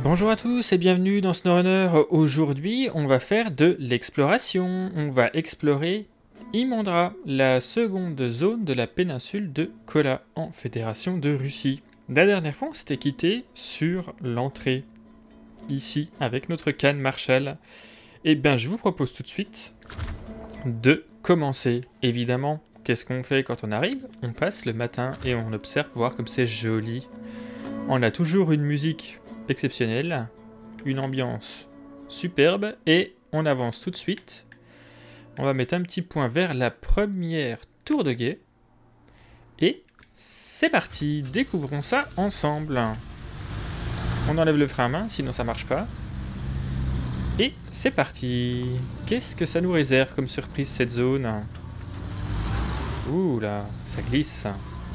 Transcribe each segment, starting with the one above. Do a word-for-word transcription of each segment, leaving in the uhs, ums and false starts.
Bonjour à tous et bienvenue dans SnowRunner. Aujourd'hui, on va faire de l'exploration. On va explorer Imandra, la seconde zone de la péninsule de Kola, en Fédération de Russie. La dernière fois, on s'était quitté sur l'entrée, ici, avec notre canne Marshall. Et bien, je vous propose tout de suite de commencer. Évidemment, qu'est-ce qu'on fait quand on arrive? On passe le matin et on observe, voir comme c'est joli. On a toujours une musique exceptionnelle, une ambiance superbe, et on avance tout de suite. On va mettre un petit point vers la première tour de guet, et c'est parti, découvrons ça ensemble. On enlève le frein à main, sinon ça marche pas. Et c'est parti. Qu'est-ce que ça nous réserve comme surprise cette zone? Ouh là, ça glisse.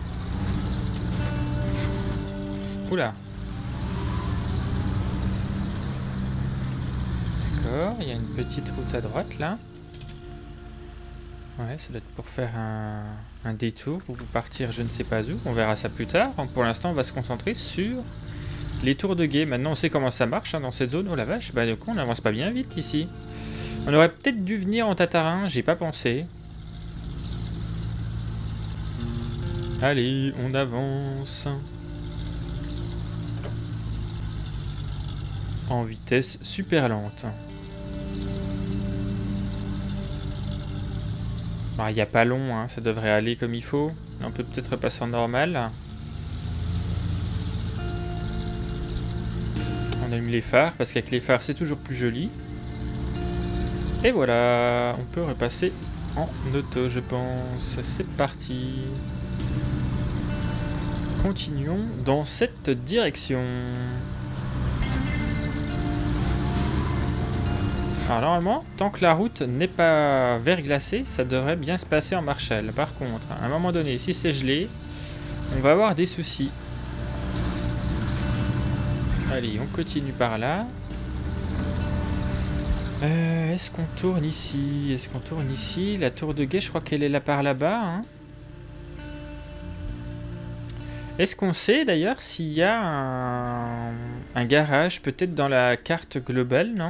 Oula. D'accord, il y a une petite route à droite là. Ouais, ça doit être pour faire un, un détour ou partir je ne sais pas où. On verra ça plus tard. Pour l'instant, on va se concentrer sur les tours de guet. Maintenant, on sait comment ça marche hein, dans cette zone. Oh la vache, bah du coup, on n'avance pas bien vite ici. On aurait peut-être dû venir en tatarin, j'ai pas pensé. Allez, on avance. En vitesse super lente. Il n'y a pas long, hein, ça devrait aller comme il faut. On peut peut-être repasser en normal. On allume les phares, parce qu'avec les phares, c'est toujours plus joli. Et voilà, on peut repasser en auto, je pense. C'est parti. Continuons dans cette direction. Alors normalement, tant que la route n'est pas verglacée, ça devrait bien se passer en Marshall. Par contre, à un moment donné, si c'est gelé, on va avoir des soucis. Allez, on continue par là. Euh, Est-ce qu'on tourne ici? Est-ce qu'on tourne ici? La tour de guet, je crois qu'elle est là par là-bas. Hein. Est-ce qu'on sait d'ailleurs s'il y a un, un garage, peut-être dans la carte globale, non?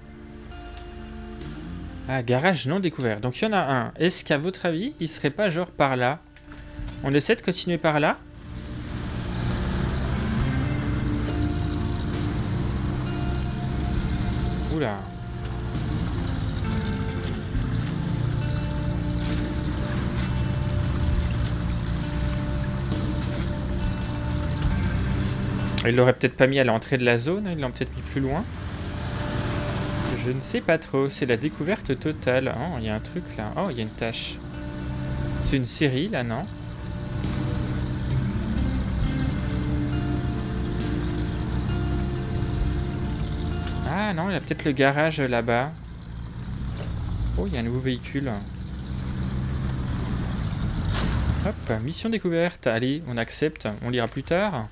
Ah, garage non découvert. Donc il y en a un. Est-ce qu'à votre avis, il serait pas genre par là? On essaie de continuer par là? Oula. Il l'aurait peut-être pas mis à l'entrée de la zone, ils l'ont peut-être mis plus loin. Je ne sais pas trop, c'est la découverte totale. Oh, il y a un truc là. Oh, il y a une tâche. C'est une série là, non? Ah non, il y a peut-être le garage là-bas. Oh, il y a un nouveau véhicule. Hop, mission découverte. Allez, on accepte. On lira plus tard.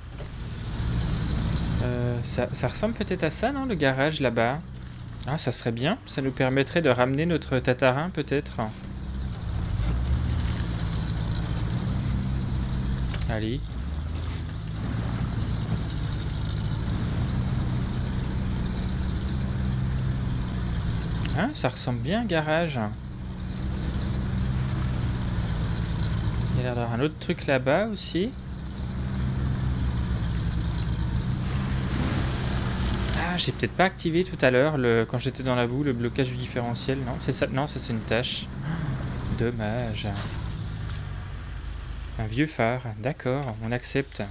Euh, ça, ça ressemble peut-être à ça, non, le garage là-bas? Ah, ça serait bien. Ça nous permettrait de ramener notre tatarin, peut-être. Allez. Ah, ça ressemble bien, garage. Il y a l'air d'avoir un autre truc là-bas aussi. Ah, j'ai peut-être pas activé tout à l'heure, le... quand j'étais dans la boue, le blocage du différentiel. Non, c'est ça. Non, ça c'est une tâche. Dommage. Un vieux phare. D'accord, on accepte.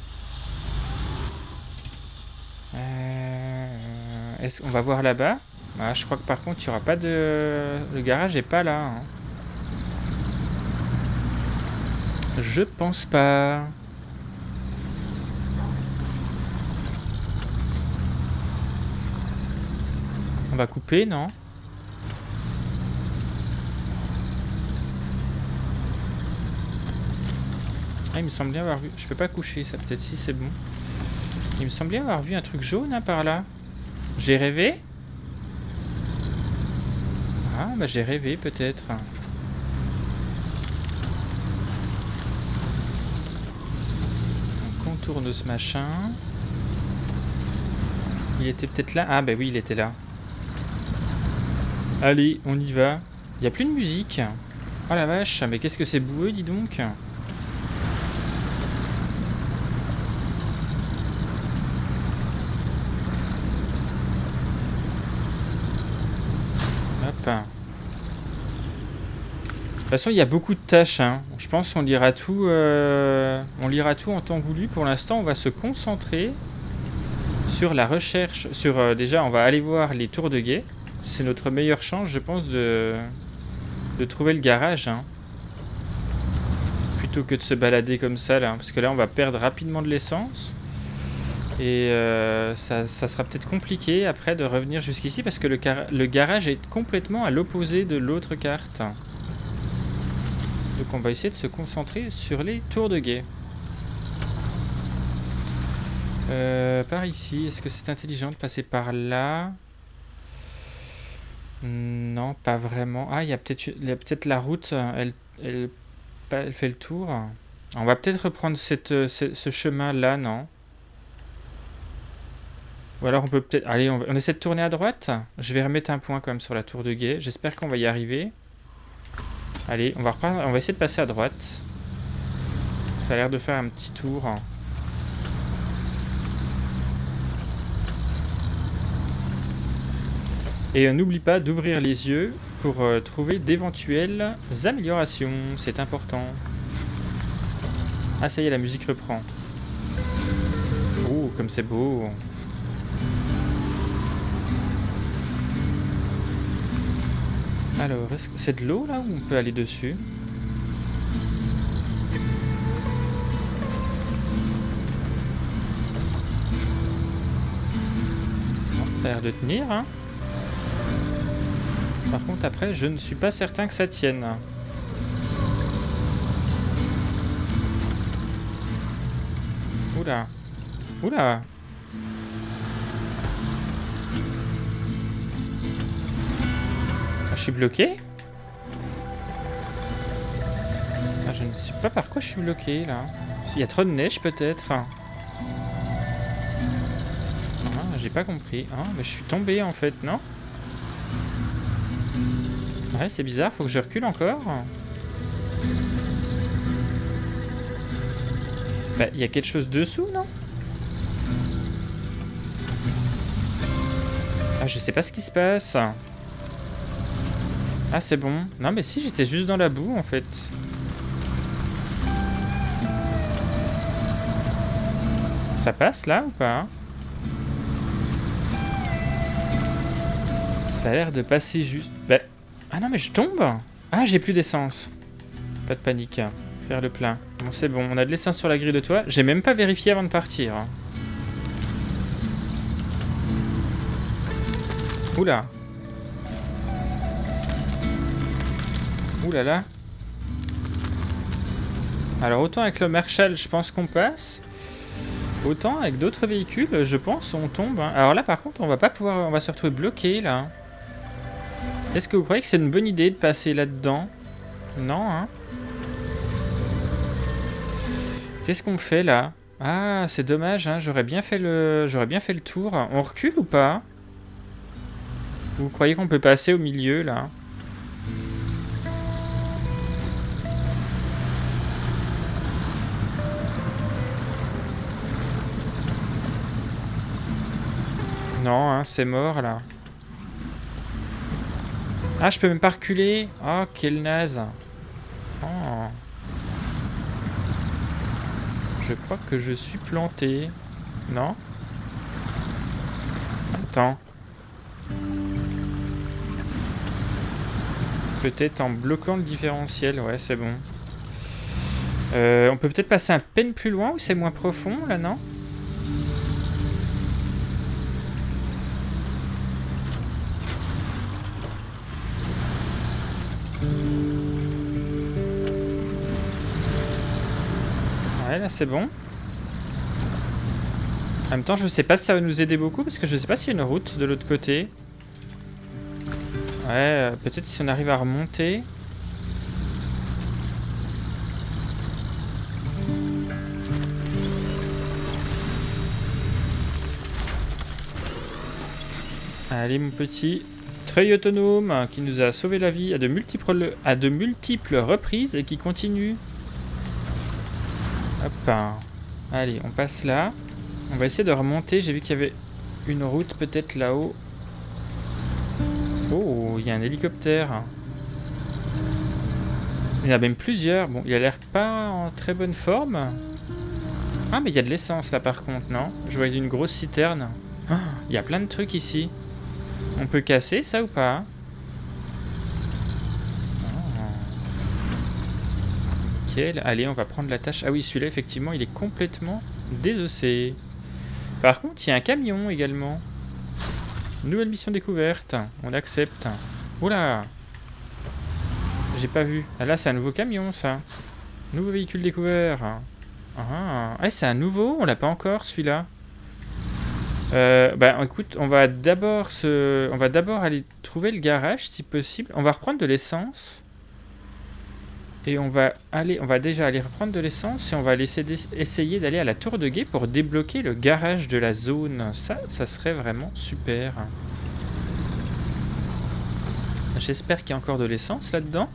Euh... Est-ce qu'on va voir là-bas? Ah, je crois que par contre, il n'y aura pas de... Le garage est pas là. Hein. Je pense pas. On va couper, non? Ah, il me semble bien avoir vu... Je peux pas coucher, ça peut-être si c'est bon. Il me semble bien avoir vu un truc jaune hein, par là. J'ai rêvé? Ah, bah j'ai rêvé peut-être. On contourne ce machin. Il était peut-être là. Ah bah oui, il était là. Allez, on y va. Il n'y a plus de musique. Oh la vache, mais qu'est-ce que c'est boueux, dis donc. Hop. De toute façon, il y a beaucoup de tâches. Hein. Je pense qu'on lira tout. Euh... On lira tout en temps voulu. Pour l'instant, on va se concentrer sur la recherche. Sur euh, déjà, on va aller voir les tours de guet. C'est notre meilleure chance, je pense, de de trouver le garage. Hein. Plutôt que de se balader comme ça là, parce que là, on va perdre rapidement de l'essence. Et euh, ça, ça sera peut-être compliqué après de revenir jusqu'ici parce que le, le garage est complètement à l'opposé de l'autre carte. Donc on va essayer de se concentrer sur les tours de guet. Euh, par ici, est-ce que c'est intelligent de passer par là? Non, pas vraiment. Ah, il y a peut-être peut-être la route, elle, elle, elle fait le tour. On va peut-être reprendre cette, ce, ce chemin-là, non? Ou alors on peut peut-être... Allez, on, va... on essaie de tourner à droite. Je vais remettre un point quand même sur la tour de guet. J'espère qu'on va y arriver. Allez, on va, reprendre... on va essayer de passer à droite. Ça a l'air de faire un petit tour. Et euh, n'oublie pas d'ouvrir les yeux pour euh, trouver d'éventuelles améliorations. C'est important. Ah, ça y est, la musique reprend. Oh, comme c'est beau. Alors, est-ce que c'est de l'eau là ou on peut aller dessus? Bon, ça a l'air de tenir, hein. Par contre, après, je ne suis pas certain que ça tienne. Oula. Oula. Je suis bloqué? Ah, je ne sais pas par quoi je suis bloqué là. S'il y a trop de neige peut-être. Ah, j'ai pas compris. Ah, mais je suis tombé en fait, non? Ouais, c'est bizarre, faut que je recule encore. Bah, il y a quelque chose dessous, non? Ah, je sais pas ce qui se passe. Ah, c'est bon. Non, mais si, j'étais juste dans la boue, en fait. Ça passe, là, ou pas? Ça a l'air de passer juste... Bah... Ah non, mais je tombe. Ah, j'ai plus d'essence. Pas de panique. Faire le plein. Bon, c'est bon. On a de l'essence sur la grille de toit. J'ai même pas vérifié avant de partir. Oula. Ouh là là. Alors autant avec le Marshall je pense qu'on passe, autant avec d'autres véhicules je pense on tombe. Hein. Alors là par contre on va pas pouvoir, on va se retrouver bloqué là. Est-ce que vous croyez que c'est une bonne idée de passer là-dedans? Non hein. Qu'est-ce qu'on fait là? Ah c'est dommage hein, j'aurais bien fait le j'aurais bien fait le tour. On recule ou pas? Vous croyez qu'on peut passer au milieu là? Non, hein, c'est mort là. Ah, je peux même pas reculer. Oh, quel naze. Oh. Je crois que je suis planté. Non? Attends. Peut-être en bloquant le différentiel. Ouais, c'est bon. Euh, on peut peut-être passer un peine plus loin ou c'est moins profond là, non? Ouais, là c'est bon. En même temps, je sais pas si ça va nous aider beaucoup parce que je sais pas s'il y a une route de l'autre côté. Ouais, euh, peut-être si on arrive à remonter. Allez, mon petit treuil autonome qui nous a sauvé la vie à de multiples, à de multiples reprises et qui continue. Hop. Allez, on passe là. On va essayer de remonter. J'ai vu qu'il y avait une route peut-être là-haut. Oh, il y a un hélicoptère. Il y en a même plusieurs. Bon, il a l'air pas en très bonne forme. Ah, mais il y a de l'essence là par contre, non? Je vois une grosse citerne. Oh, il y a plein de trucs ici. On peut casser ça ou pas? Oh. Nickel. Allez, on va prendre la tâche. Ah oui, celui-là, effectivement, il est complètement désossé. Par contre, il y a un camion également. Nouvelle mission découverte. On accepte. Oula! J'ai pas vu. Ah, là, c'est un nouveau camion, ça. Nouveau véhicule découvert. Ah, ah c'est un nouveau? On l'a pas encore, celui-là. Euh, bah, écoute, on va d'abord se... On va d'abord aller trouver le garage, si possible. On va reprendre de l'essence. Et on va aller... On va déjà aller reprendre de l'essence et on va laisser essayer d'aller à la tour de guet pour débloquer le garage de la zone. Ça, ça serait vraiment super. J'espère qu'il y a encore de l'essence là-dedans.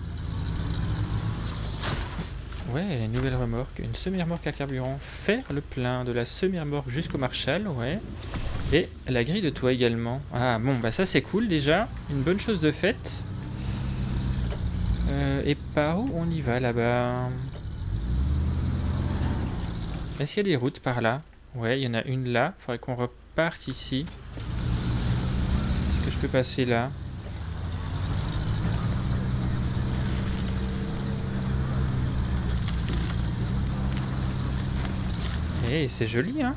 Ouais, nouvelle remorque, une semi-remorque à carburant, faire le plein de la semi-remorque jusqu'au Marshall, ouais. Et la grille de toit également. Ah bon, bah ça c'est cool déjà, une bonne chose de faite. Euh, et par où on y va là-bas? Est-ce qu'il y a des routes par là? Ouais, il y en a une là, faudrait qu'on reparte ici. Est-ce que je peux passer là? Eh, c'est joli, hein?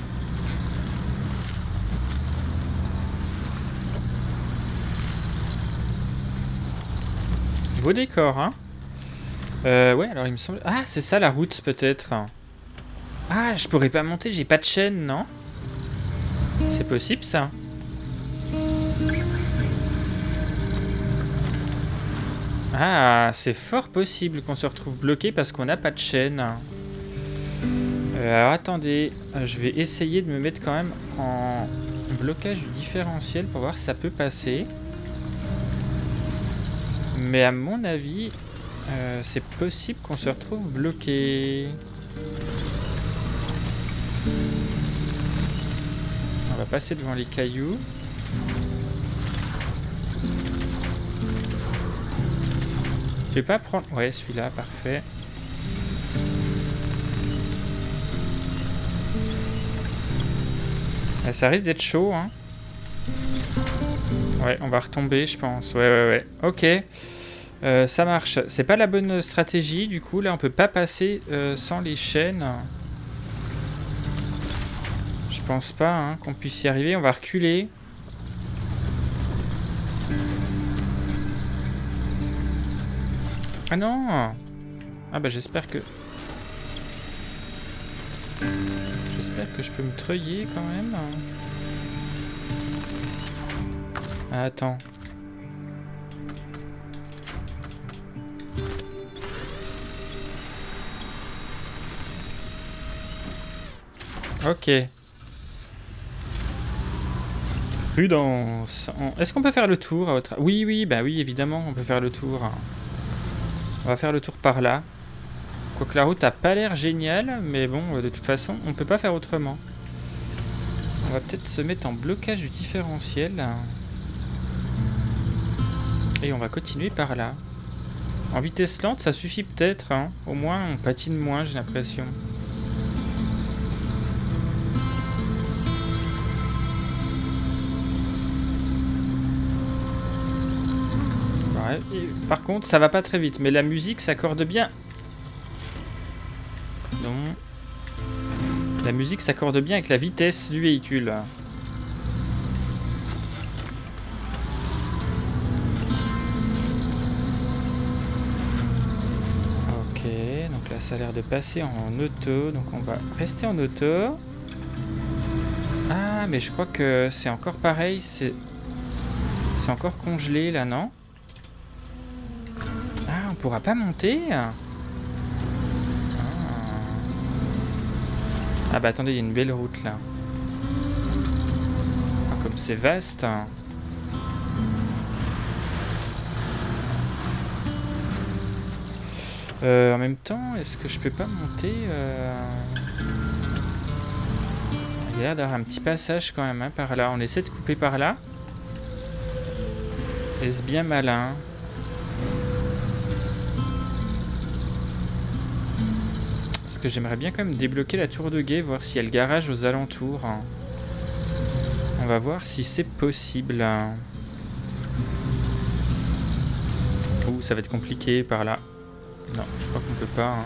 Beau décor, hein? Euh, ouais, alors il me semble... Ah, c'est ça la route, peut-être. Ah, je pourrais pas monter, j'ai pas de chaîne, non? C'est possible, ça? Ah, c'est fort possible qu'on se retrouve bloqué parce qu'on n'a pas de chaîne. Euh, alors attendez, euh, je vais essayer de me mettre quand même en blocage du différentiel pour voir si ça peut passer. Mais à mon avis, euh, c'est possible qu'on se retrouve bloqué. On va passer devant les cailloux. Je vais pas prendre... Ouais, celui-là, parfait. Ça risque d'être chaud, hein. Ouais, on va retomber, je pense. Ouais, ouais, ouais. Ok. Euh, ça marche. C'est pas la bonne stratégie, du coup. Là, on peut pas passer euh, sans les chaînes. Je pense pas hein, qu'on puisse y arriver. On va reculer. Ah non! Ah bah j'espère que... J'espère que je peux me treuiller quand même. Ah, attends. Ok. Prudence. Est-ce qu'on peut faire le tour à votre... Oui, oui, bah oui, évidemment, on peut faire le tour. On va faire le tour par là. Quoique la route a pas l'air géniale, mais bon, de toute façon, on peut pas faire autrement. On va peut-être se mettre en blocage du différentiel. Et on va continuer par là. En vitesse lente, ça suffit peut-être. Hein. Au moins, on patine moins, j'ai l'impression. Ouais, et, par contre, ça va pas très vite. Mais la musique s'accorde bien. Non. La musique s'accorde bien avec la vitesse du véhicule. Ok, donc là ça a l'air de passer en auto. Donc on va rester en auto. Ah, mais je crois que c'est encore pareil. C'est c'est encore congelé là, non? Ah, on pourra pas monter? Ah bah attendez, il y a une belle route là. Ah, comme c'est vaste. Euh, en même temps, est-ce que je peux pas monter euh... Il y a l'air d'avoir un petit passage quand même, hein, par là. On essaie de couper par là. Est-ce bien malin? Parce que j'aimerais bien quand même débloquer la tour de guet, voir s'il y a le garage aux alentours. On va voir si c'est possible. Ouh, ça va être compliqué par là. Non, je crois qu'on peut pas. Hein.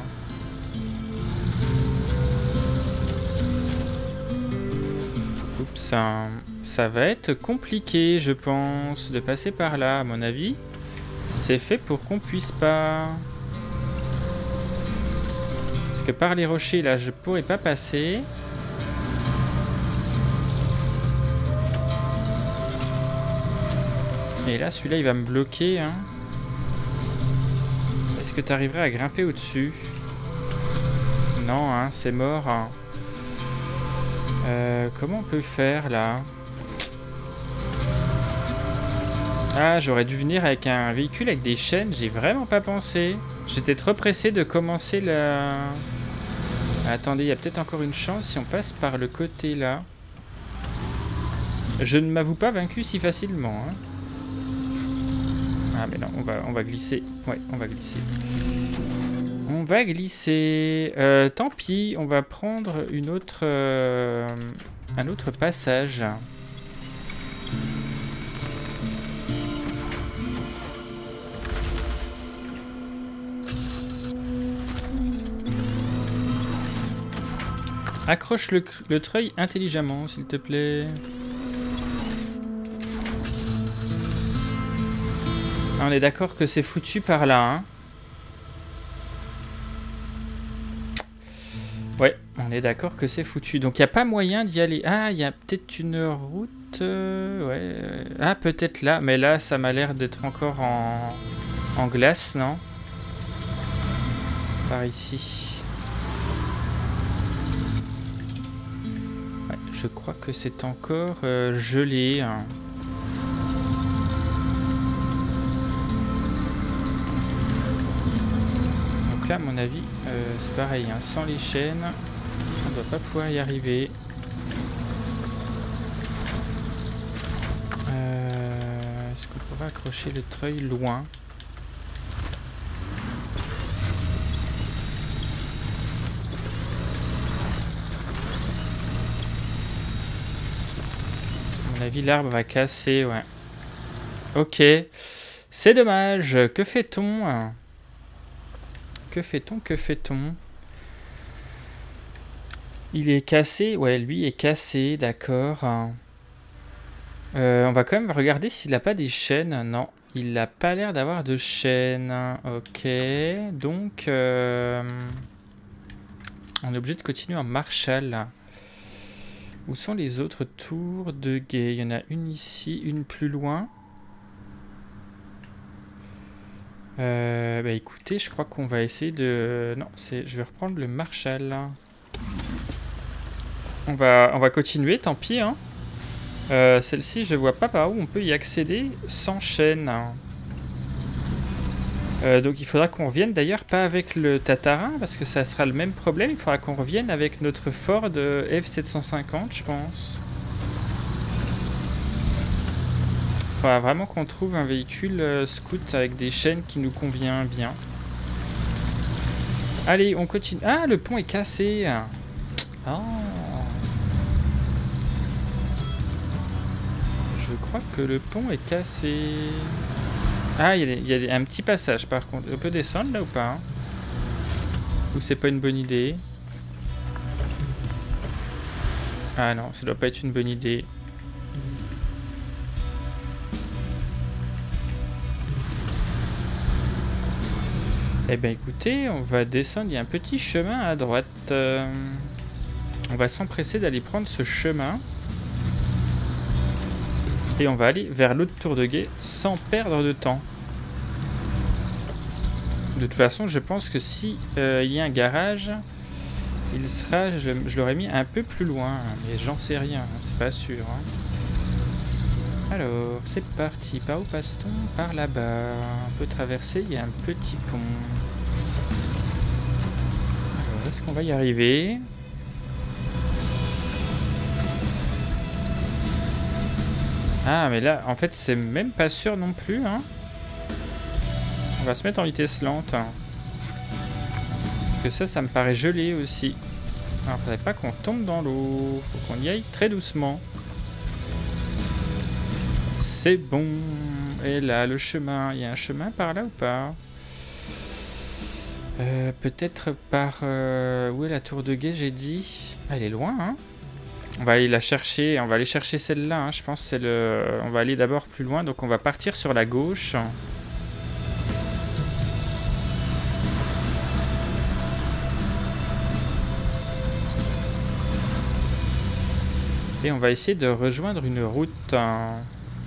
Oups, ça, ça va être compliqué, je pense, de passer par là, à mon avis. C'est fait pour qu'on puisse pas. Parce que par les rochers, là, je pourrais pas passer. Et là, celui-là, il va me bloquer, hein. Est-ce que tu arriverais à grimper au-dessus? Non, hein, c'est mort. Hein. Euh, comment on peut faire, là? Ah, j'aurais dû venir avec un véhicule avec des chaînes. J'ai vraiment pas pensé. J'étais trop pressé de commencer la... Attendez, il y a peut-être encore une chance si on passe par le côté, là. Je ne m'avoue pas vaincu si facilement, hein. Ah mais non, on va, on va glisser. Ouais, on va glisser. On va glisser. Euh, tant pis, on va prendre une autre, euh, un autre passage. Accroche le, le treuil intelligemment, s'il te plaît. On est d'accord que c'est foutu par là, hein. Ouais, on est d'accord que c'est foutu. Donc il n'y a pas moyen d'y aller. Ah, il y a peut-être une route. Euh, ouais. Ah, peut-être là. Mais là, ça m'a l'air d'être encore en, en glace, non? Par ici. Ouais, je crois que c'est encore euh, gelé, hein. Là, à mon avis, euh, c'est pareil, hein, sans les chaînes, on ne doit pas pouvoir y arriver. Euh, Est-ce qu'on pourrait accrocher le treuil loin? À mon avis, l'arbre va casser, ouais. Ok, c'est dommage. Que fait-on ? Que fait-on? Que fait-on? Il est cassé? Ouais, lui est cassé, d'accord. Euh, on va quand même regarder s'il n'a pas des chaînes. Non, il n'a pas l'air d'avoir de chaînes. Ok, donc... Euh, on est obligé de continuer en Marshall. Où sont les autres tours de guet? Il y en a une ici, une plus loin. Euh, bah écoutez, je crois qu'on va essayer de... Non, c'est, je vais reprendre le Marshall. On va, on va continuer, tant pis. Hein. Euh, Celle-ci, je vois pas par où on peut y accéder sans chaîne. Euh, donc il faudra qu'on revienne, d'ailleurs pas avec le Tatarin, parce que ça sera le même problème. Il faudra qu'on revienne avec notre Ford F sept cent cinquante, je pense. Il faudra vraiment qu'on trouve un véhicule euh, scout avec des chaînes qui nous convient bien. Allez, on continue. Ah, le pont est cassé. Oh. Je crois que le pont est cassé. Ah, il y a, y a un petit passage par contre. On peut descendre là ou pas, hein? Ou c'est pas une bonne idée? Ah non, ça doit pas être une bonne idée. Eh bien écoutez, on va descendre, il y a un petit chemin à droite. Euh, on va s'empresser d'aller prendre ce chemin. Et on va aller vers l'autre tour de guet sans perdre de temps. De toute façon, je pense que si euh, il y a un garage, il sera, je, je l'aurais mis un peu plus loin. Mais j'en sais rien, c'est pas sûr. Hein. Alors, c'est parti. Par où passe-t-on? Par là-bas. On peut traverser, il y a un petit pont. Alors, est-ce qu'on va y arriver? Ah, mais là, en fait, c'est même pas sûr non plus, hein. On va se mettre en vitesse lente. Parce que ça, ça me paraît gelé aussi. Alors, faudrait pas qu'on tombe dans l'eau. Faut qu'on y aille très doucement. C'est bon. Et là, le chemin. Il y a un chemin par là ou pas? euh, Peut-être par... Euh, où est la tour de guet, j'ai dit? Ah, elle est loin, hein. On va aller la chercher. On va aller chercher celle-là, hein. Je pense que c'est le... On va aller d'abord plus loin. Donc, on va partir sur la gauche. Et on va essayer de rejoindre une route. Hein.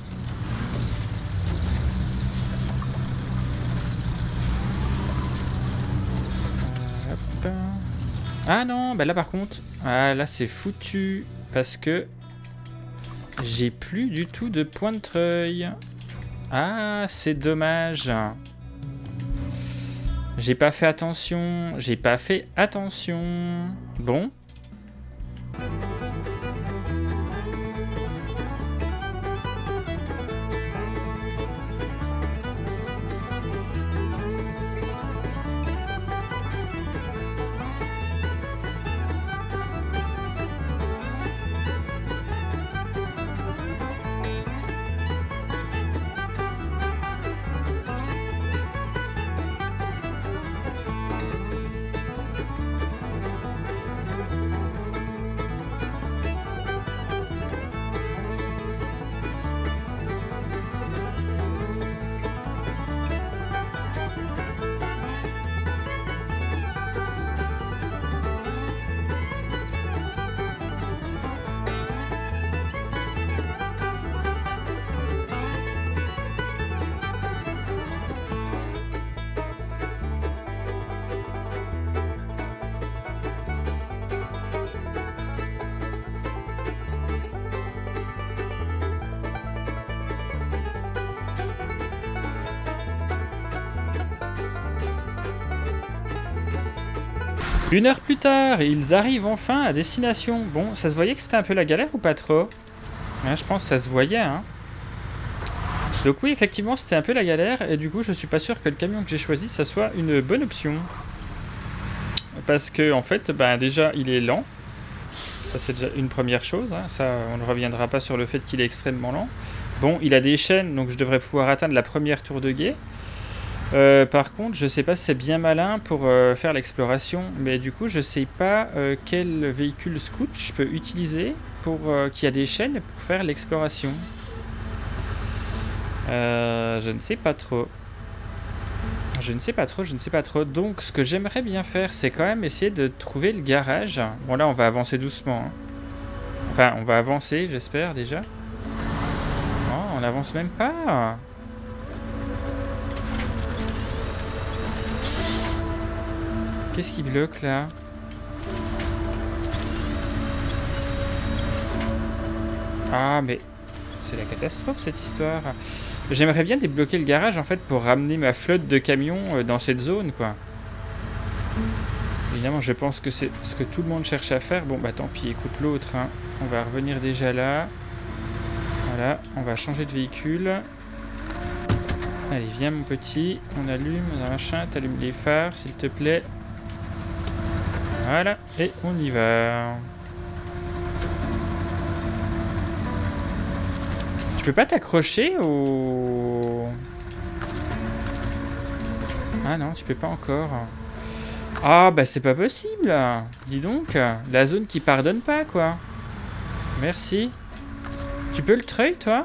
Hop. Ah non, bah là par contre, ah là c'est foutu parce que j'ai plus du tout de point de treuil. Ah, c'est dommage. J'ai pas fait attention, j'ai pas fait attention. Bon. Une heure plus tard, ils arrivent enfin à destination. Bon, ça se voyait que c'était un peu la galère ou pas trop? Hein, je pense que ça se voyait, hein. Donc oui, effectivement, c'était un peu la galère. Et du coup, je suis pas sûr que le camion que j'ai choisi, ça soit une bonne option. Parce que, en fait, ben, déjà, il est lent. Ça, c'est déjà une première chose. Hein. Ça, on ne reviendra pas sur le fait qu'il est extrêmement lent. Bon, il a des chaînes, donc je devrais pouvoir atteindre la première tour de guet. Euh, par contre, je sais pas si c'est bien malin pour euh, faire l'exploration, mais du coup, je sais pas euh, quel véhicule scout je peux utiliser pour euh, qui a des chaînes pour faire l'exploration. Euh, je ne sais pas trop. Je ne sais pas trop, je ne sais pas trop. Donc, ce que j'aimerais bien faire, c'est quand même essayer de trouver le garage. Bon, là, on va avancer doucement. Hein. Enfin, on va avancer, j'espère, déjà. Oh, on n'avance même pas. Qu'est-ce qui bloque là? Ah mais c'est la catastrophe cette histoire. J'aimerais bien débloquer le garage en fait pour ramener ma flotte de camions dans cette zone quoi. Évidemment je pense que c'est ce que tout le monde cherche à faire. Bon bah tant pis, écoute l'autre. Hein. On va revenir déjà là. Voilà, on va changer de véhicule. Allez viens mon petit. On allume, on a machin, t'allumes les phares s'il te plaît. Voilà, et on y va. Tu peux pas t'accrocher au... Ah non, tu peux pas encore. Ah bah c'est pas possible. Dis donc, la zone qui pardonne pas quoi. Merci. Tu peux le treuil toi?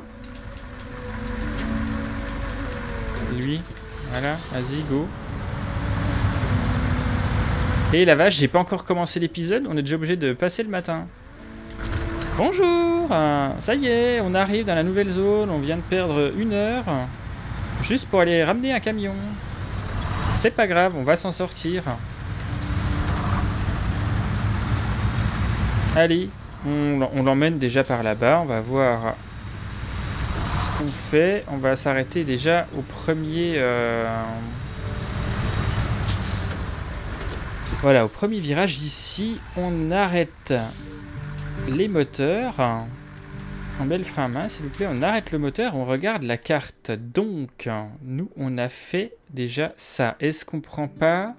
Lui, voilà, vas-y, go. Et la vache, j'ai pas encore commencé l'épisode, on est déjà obligé de passer le matin. Bonjour, ça y est, on arrive dans la nouvelle zone, on vient de perdre une heure. Juste pour aller ramener un camion. C'est pas grave, on va s'en sortir. Allez, on, on l'emmène déjà par là-bas, on va voir qu'on fait? On va s'arrêter déjà au premier... Euh... Voilà, au premier virage ici, on arrête les moteurs. On met le frein à main, s'il vous plaît. On arrête le moteur, on regarde la carte. Donc, nous, on a fait déjà ça. Est-ce qu'on prend pas...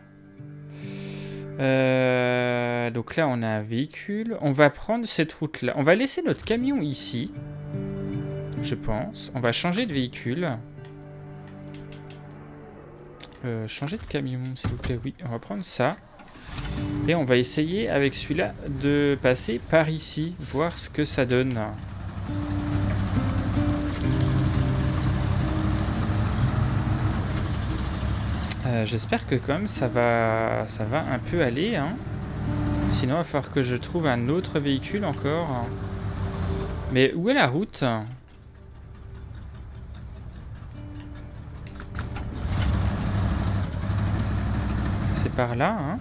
Euh, donc là, on a un véhicule. On va prendre cette route-là. On va laisser notre camion ici, je pense. On va changer de véhicule. Euh, changer de camion, s'il vous plaît. Oui, on va prendre ça. Et on va essayer avec celui-là de passer par ici, voir ce que ça donne. Euh, J'espère que quand même ça va, ça va un peu aller. Hein. Sinon, il va falloir que je trouve un autre véhicule encore. Mais où est la route? C'est par là, hein.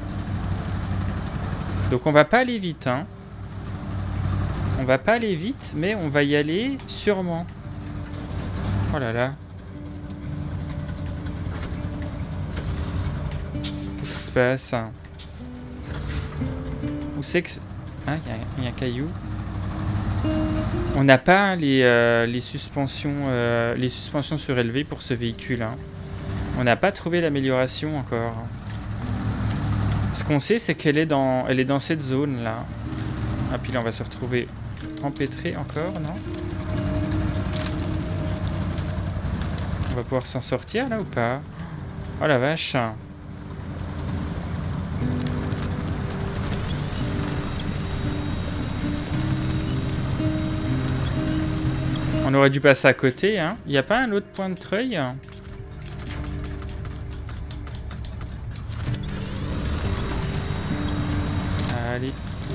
Donc on va pas aller vite, hein. On va pas aller vite, mais on va y aller sûrement. Oh là là. Qu'est-ce qui se passe? Où c'est que... Ah, il y, y a un caillou. On n'a pas les, euh, les suspensions euh, les suspensions surélevées pour ce véhicule. Hein. On n'a pas trouvé l'amélioration encore. Ce qu'on sait, c'est qu'elle est dans, elle est dans cette zone-là. Ah, puis là, on va se retrouver empêtré encore, non? On va pouvoir s'en sortir, là, ou pas? Oh, la vache! On aurait dû passer à côté, hein. Il n'y a pas un autre point de treuil? Allez.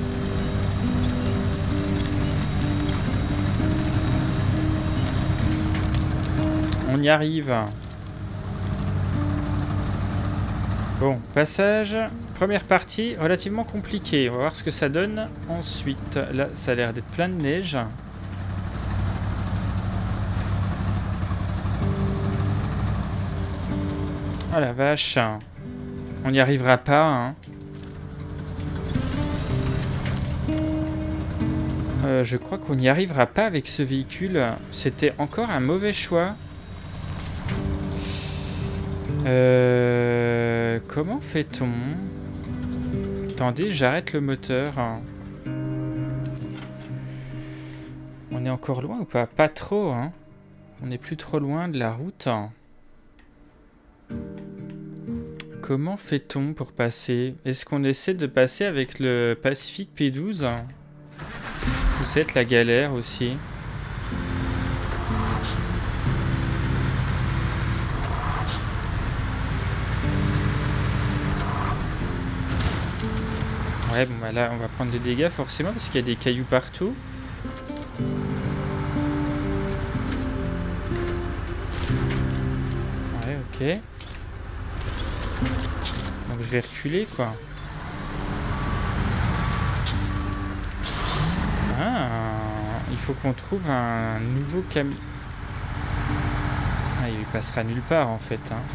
On y arrive. Bon, passage. Première partie, relativement compliquée. On va voir ce que ça donne ensuite. Là, ça a l'air d'être plein de neige. Oh la vache. On n'y arrivera pas, hein. Euh, je crois qu'on n'y arrivera pas avec ce véhicule. C'était encore un mauvais choix. Euh, comment fait-on? Attendez, j'arrête le moteur. On est encore loin ou pas? Pas trop, hein. On n'est plus trop loin de la route. Comment fait-on pour passer? Est-ce qu'on essaie de passer avec le Pacific P douze? Ou c'est la galère aussi? Ouais, bon bah là on va prendre des dégâts forcément parce qu'il y a des cailloux partout. Ouais, ok. Donc je vais reculer quoi. Ah, il faut qu'on trouve un nouveau camion. Ah, il passera nulle part en fait. Hein.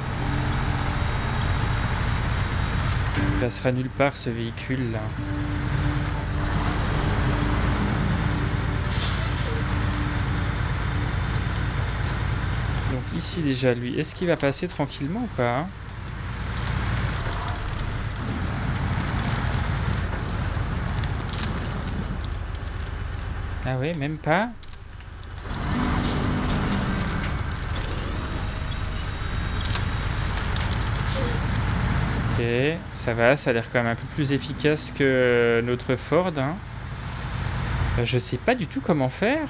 Il passera nulle part ce véhicule là. Donc ici déjà lui, est-ce qu'il va passer tranquillement ou pas? Ah ouais, même pas. Ok, ça va, ça a l'air quand même un peu plus efficace que notre Ford. Hein. Euh, je sais pas du tout comment faire.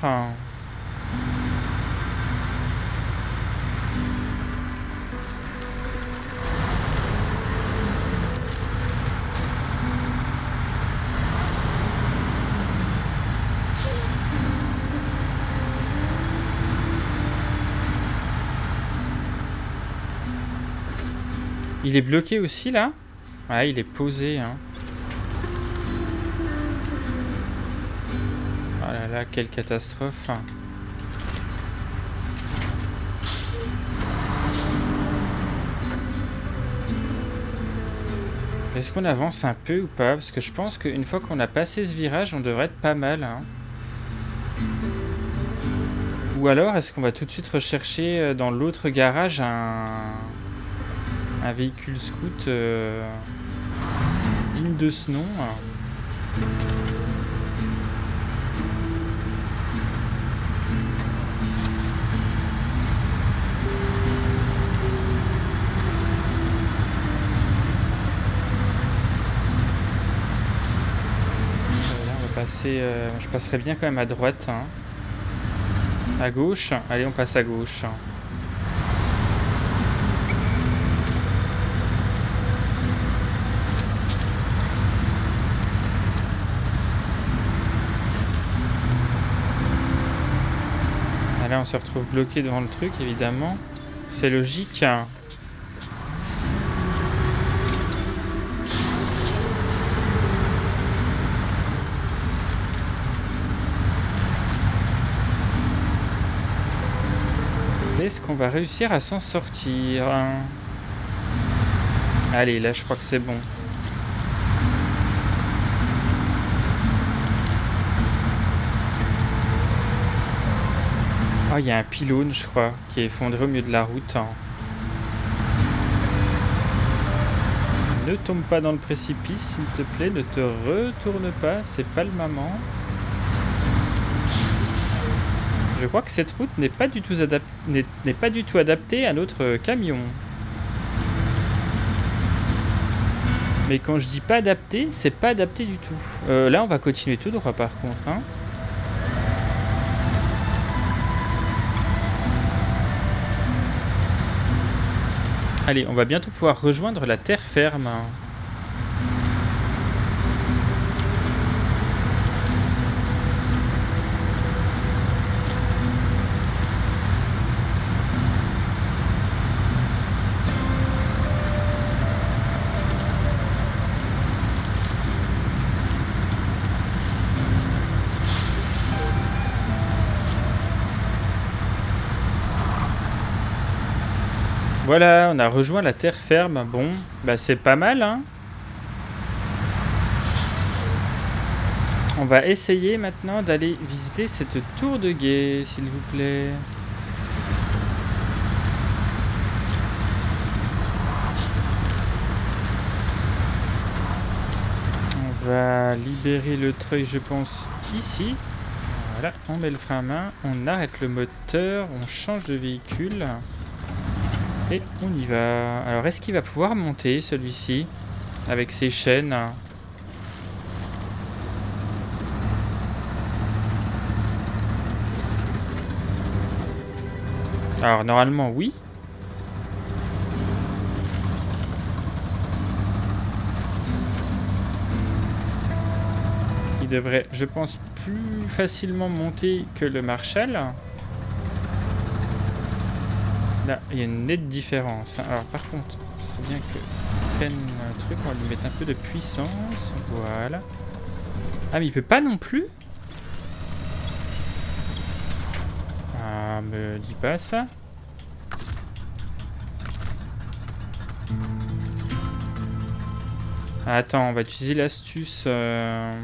Il est bloqué aussi là? Ouais, il est posé. Hein. Oh là là, quelle catastrophe. Est-ce qu'on avance un peu ou pas? Parce que je pense qu'une fois qu'on a passé ce virage, on devrait être pas mal. Hein. Ou alors, est-ce qu'on va tout de suite rechercher dans l'autre garage un, un véhicule scout euh... digne de ce nom? Passer, euh, je passerai bien quand même à droite. Hein. À gauche. Allez, on passe à gauche. Ah, là, on se retrouve bloqué devant le truc, évidemment. C'est logique. Est-ce qu'on va réussir à s'en sortir? Allez, là, je crois que c'est bon. Oh, il y a un pylône, je crois, qui est effondré au milieu de la route. Ne tombe pas dans le précipice, s'il te plaît. Ne te retourne pas, c'est pas le moment. Je crois que cette route n'est pas du tout adap- n'est pas du tout adaptée à notre camion. Mais quand je dis pas adapté, c'est pas adapté du tout. Euh, là, on va continuer tout droit par contre. Hein. Allez, on va bientôt pouvoir rejoindre la terre ferme. Voilà, on a rejoint la terre ferme. Bon, bah c'est pas mal, hein. On va essayer maintenant d'aller visiter cette tour de guet, s'il vous plaît. On va libérer le treuil, je pense, ici. Voilà, on met le frein à main, on arrête le moteur, on change de véhicule. Et on y va. Alors, est-ce qu'il va pouvoir monter, celui-ci, avec ses chaînes? Alors, normalement, oui. Il devrait, je pense, plus facilement monter que le Marshall. Là, il y a une nette différence. Alors, par contre, ce serait bien que prenne un truc, on va lui mettre un peu de puissance. Voilà. Ah, mais il peut pas non plus? Ah, me dis pas ça. Ah, attends, on va utiliser l'astuce. Euh...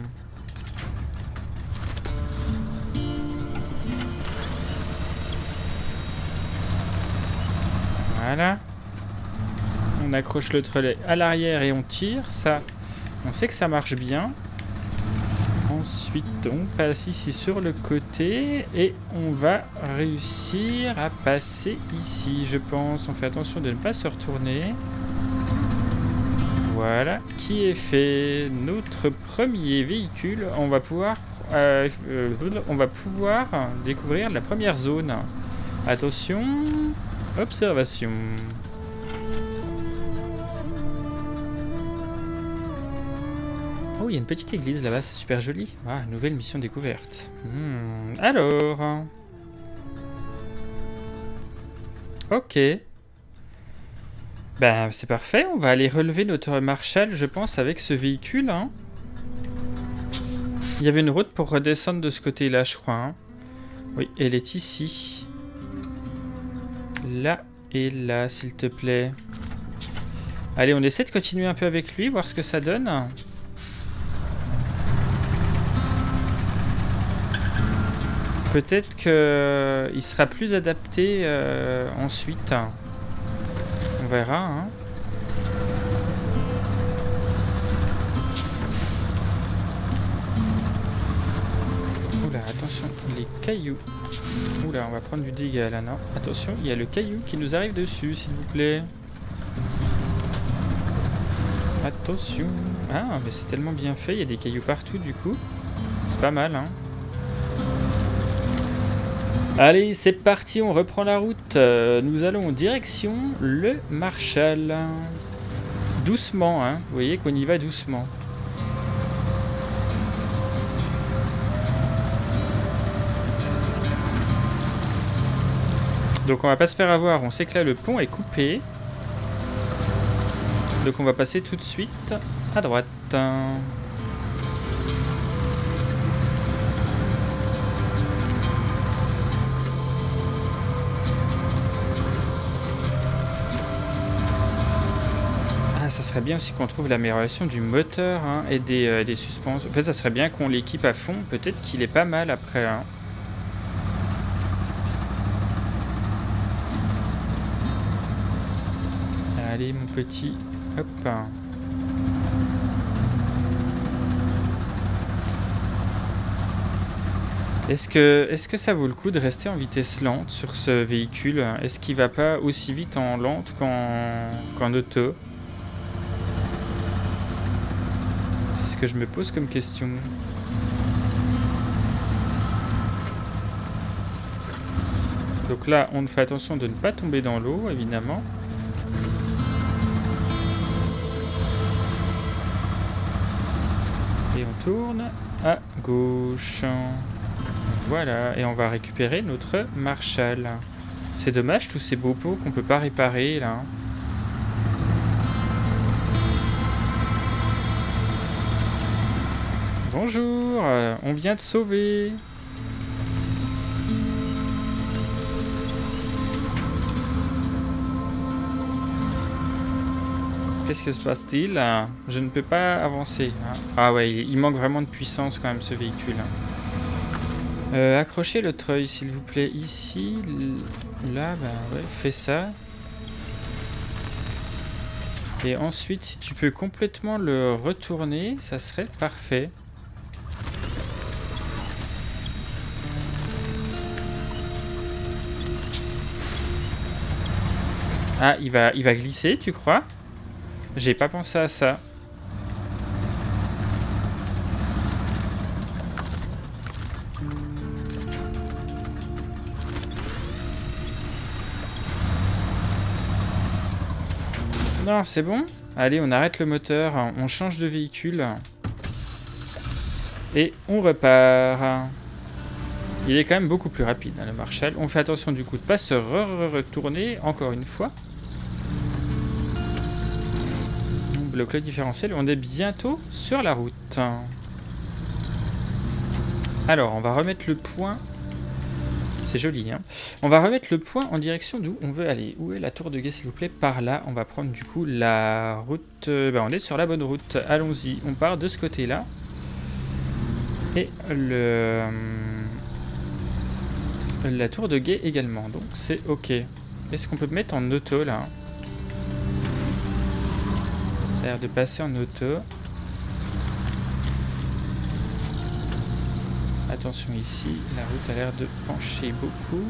Voilà. On accroche le trelais à l'arrière et on tire. Ça, on sait que ça marche bien. Ensuite, on passe ici sur le côté et on va réussir à passer ici, je pense. On fait attention de ne pas se retourner. Voilà, qui est fait. Notre premier véhicule. On va pouvoir, euh, euh, on va pouvoir découvrir la première zone. Attention. Observation. Oh, il y a une petite église là-bas, c'est super joli. Ah, nouvelle mission découverte. Hmm, alors. Ok. Ben, c'est parfait. On va aller relever notre Marshall, je pense, avec ce véhicule. Hein. Il y avait une route pour redescendre de ce côté-là, je crois. Hein. Oui, elle est ici. Là et là, s'il te plaît. Allez, on essaie de continuer un peu avec lui, voir ce que ça donne. Peut-être qu'il sera plus adapté euh, ensuite. On verra, hein. Oula, attention, les cailloux. Oula, on va prendre du dégât là, non? Attention, il y a le caillou qui nous arrive dessus, s'il vous plaît. Attention. Ah, mais c'est tellement bien fait, il y a des cailloux partout du coup. C'est pas mal, hein. Allez, c'est parti, on reprend la route. Euh, nous allons en direction le Marshall. Doucement, hein. Vous voyez qu'on y va doucement. Donc on va pas se faire avoir, on sait que là le pont est coupé. Donc on va passer tout de suite à droite. Ah, ça serait bien aussi qu'on trouve l'amélioration du moteur, hein, et des, euh, des suspensions. En fait, ça serait bien qu'on l'équipe à fond. Peut-être qu'il est pas mal après, hein. Allez, mon petit. Hop. Est-ce que, est-ce que ça vaut le coup de rester en vitesse lente sur ce véhicule? Est-ce qu'il va pas aussi vite en lente qu'en qu'en auto? C'est ce que je me pose comme question. Donc là, on fait attention de ne pas tomber dans l'eau, évidemment. Et on tourne à gauche. Voilà, et on va récupérer notre Marshall. C'est dommage tous ces beaux pots qu'on peut pas réparer là. Bonjour, on vient de sauver. Qu'est-ce que se passe-t-il? Je ne peux pas avancer. Ah ouais, il manque vraiment de puissance quand même ce véhicule. Euh, accrochez le treuil s'il vous plaît. Ici, là, bah ouais, fais ça. Et ensuite, si tu peux complètement le retourner, ça serait parfait. Ah, il va, il va glisser, tu crois? J'ai pas pensé à ça. Non, c'est bon. Allez, on arrête le moteur, on change de véhicule. Et on repart. Il est quand même beaucoup plus rapide, hein, le Marshall. On fait attention du coup de ne pas se re-retourner encore une fois. On bloque le différentiel. On est bientôt sur la route. Alors, on va remettre le point. C'est joli, hein. On va remettre le point en direction d'où on veut aller. Où est la tour de guet, s'il vous plaît? Par là. On va prendre du coup la route. Ben, on est sur la bonne route. Allons-y. On part de ce côté-là. Et le... la tour de guet également. Donc c'est ok. Est-ce qu'on peut mettre en auto là? Ça a l'air de passer en auto. Attention ici, la route a l'air de pencher beaucoup.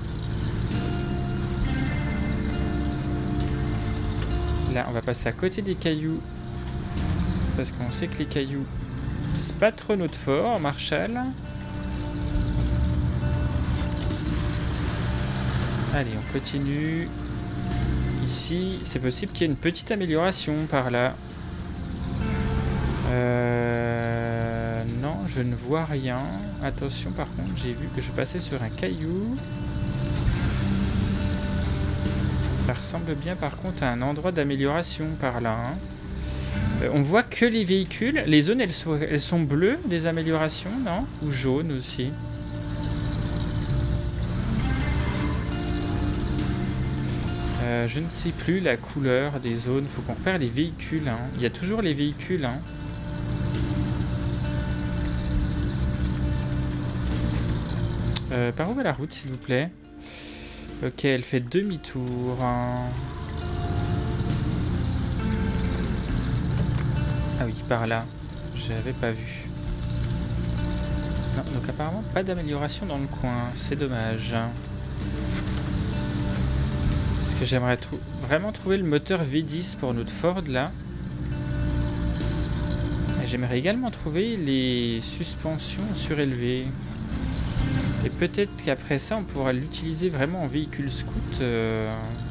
Là, on va passer à côté des cailloux. Parce qu'on sait que les cailloux, c'est pas trop notre fort, Marshall. Allez, on continue. Ici, c'est possible qu'il y ait une petite amélioration par là. Euh... Non, je ne vois rien. Attention, par contre, j'ai vu que je passais sur un caillou. Ça ressemble bien, par contre, à un endroit d'amélioration par là. Hein. Euh, on voit que les véhicules. Les zones, elles sont, elles sont bleues, des améliorations, non? Ou jaunes aussi. Euh, je ne sais plus la couleur des zones. Faut qu'on repère les véhicules. Hein. Il y a toujours les véhicules. Hein. Euh, par où va la route, s'il vous plaît? Ok, elle fait demi-tour. Hein. Ah oui, par là. J'avais pas vu. Non, donc apparemment pas d'amélioration dans le coin. C'est dommage. Parce que j'aimerais trou- vraiment trouver le moteur V dix pour notre Ford là. Et j'aimerais également trouver les suspensions surélevées. Et peut-être qu'après ça, on pourra l'utiliser vraiment en véhicule scout. Euh...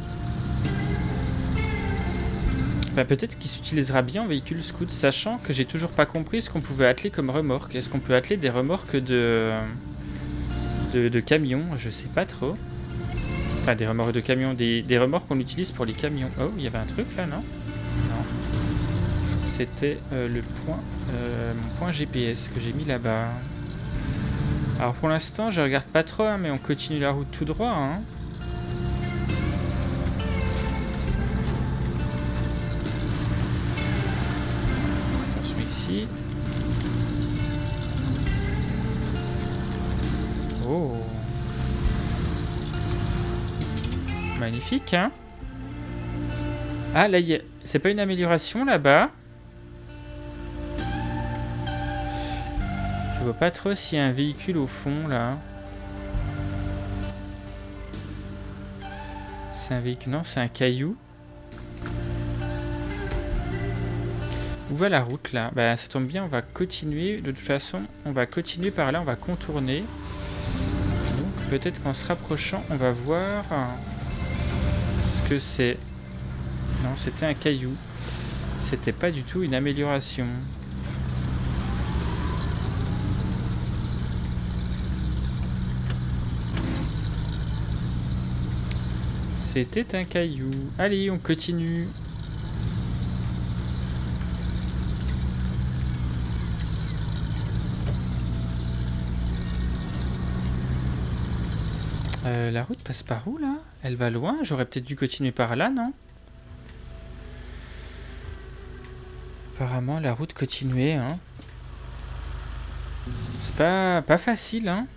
Enfin, peut-être qu'il s'utilisera bien en véhicule scout, sachant que j'ai toujours pas compris ce qu'on pouvait atteler comme remorque. Est-ce qu'on peut atteler des remorques de... de, de camions? Je sais pas trop. Enfin, des remorques de camions, des, des remorques qu'on utilise pour les camions. Oh, il y avait un truc là, non? Non. C'était euh, le point, euh, mon point G P S que j'ai mis là-bas. Alors pour l'instant, je regarde pas trop, hein, mais on continue la route tout droit. Hein. Attention ici. Oh. Magnifique, hein. Ah, là, a... c'est pas une amélioration là-bas. Je vois pas trop s'il y a un véhicule au fond là. C'est un véhicule, non, c'est un caillou. Où va la route là? Bah ça tombe bien, on va continuer. De toute façon, on va continuer par là, on va contourner. Donc peut-être qu'en se rapprochant, on va voir ce que c'est. Non, c'était un caillou. C'était pas du tout une amélioration. C'était un caillou. Allez, on continue. Euh, la route passe par où, là? Elle va loin? J'aurais peut-être dû continuer par là, non? Apparemment, la route continuait, hein. C'est pas, pas facile, hein.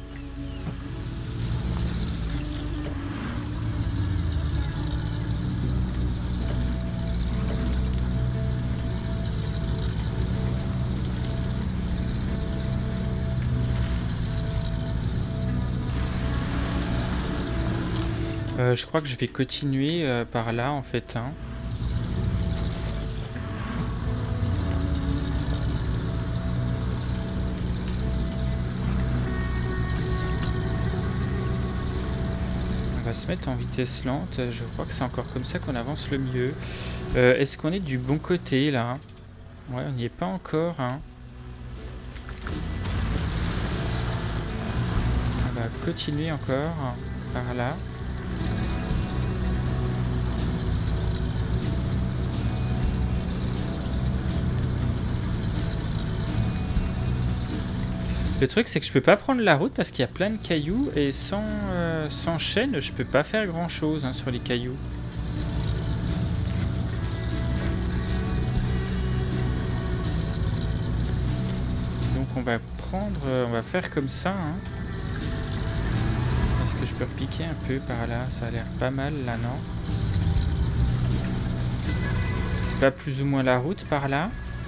Euh, je crois que je vais continuer euh, par là en fait. Hein. On va se mettre en vitesse lente. Je crois que c'est encore comme ça qu'on avance le mieux. Euh, Est-ce qu'on est du bon côté là? Ouais, on n'y est pas encore. Hein. On va continuer encore hein, par là. Le truc c'est que je peux pas prendre la route parce qu'il y a plein de cailloux et sans, euh, sans chaîne je peux pas faire grand chose hein, sur les cailloux. Donc on va prendre, on va faire comme ça. Hein. Est-ce que je peux repiquer un peu par là? Ça a l'air pas mal là, non? C'est pas plus ou moins la route par là?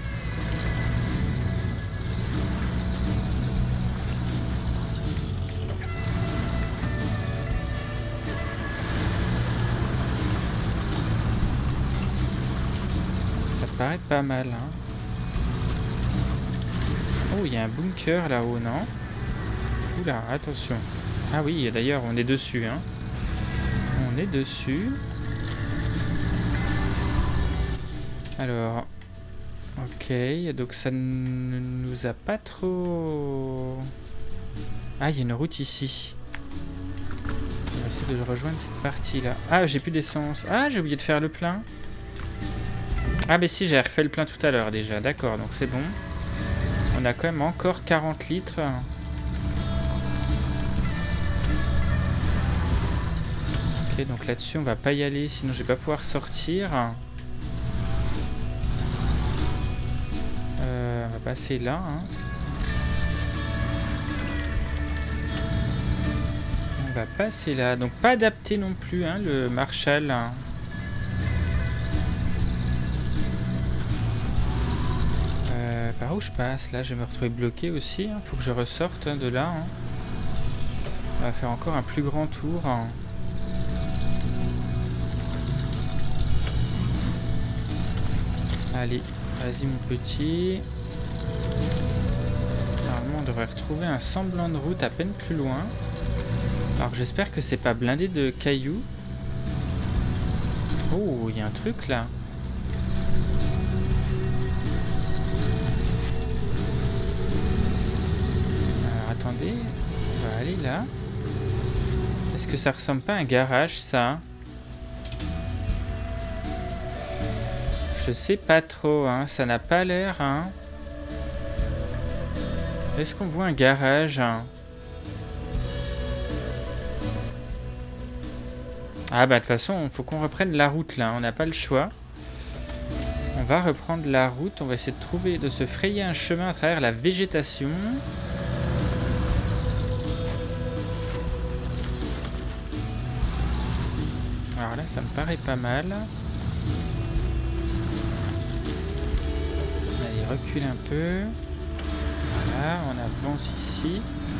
Ça paraît pas mal, hein. Oh, il y a un bunker là-haut, non? Oula, attention. Ah oui, d'ailleurs, on est dessus, hein. On est dessus. Alors... Ok, donc ça ne nous a pas trop... Ah, il y a une route ici. On va essayer de rejoindre cette partie-là. Ah, j'ai plus d'essence. Ah, j'ai oublié de faire le plein. Ah, mais si, j'ai refait le plein tout à l'heure déjà. D'accord, donc c'est bon. On a quand même encore quarante litres. Ok, Ok, donc là-dessus on va pas y aller, sinon je vais pas pouvoir sortir. Euh, on va passer là. Hein. On va passer là. Donc pas adapté non plus, hein, le Marshall. Euh, par où je passe? Là, je vais me retrouver bloqué aussi. Hein. Faut que je ressorte hein, de là. Hein. On va faire encore un plus grand tour. Hein. Allez, vas-y mon petit. Normalement, on devrait retrouver un semblant de route à peine plus loin. Alors j'espère que c'est pas blindé de cailloux. Oh, il y a un truc là. Alors attendez, on va aller là. Est-ce que ça ressemble pas à un garage ça? Je sais pas trop, hein. Ça n'a pas l'air. Hein. Est-ce qu'on voit un garage hein? Ah bah de toute façon, il faut qu'on reprenne la route là, on n'a pas le choix. On va reprendre la route, on va essayer de trouver, de se frayer un chemin à travers la végétation. Alors là, ça me paraît pas mal. Allez, recule un peu. Voilà, on avance ici.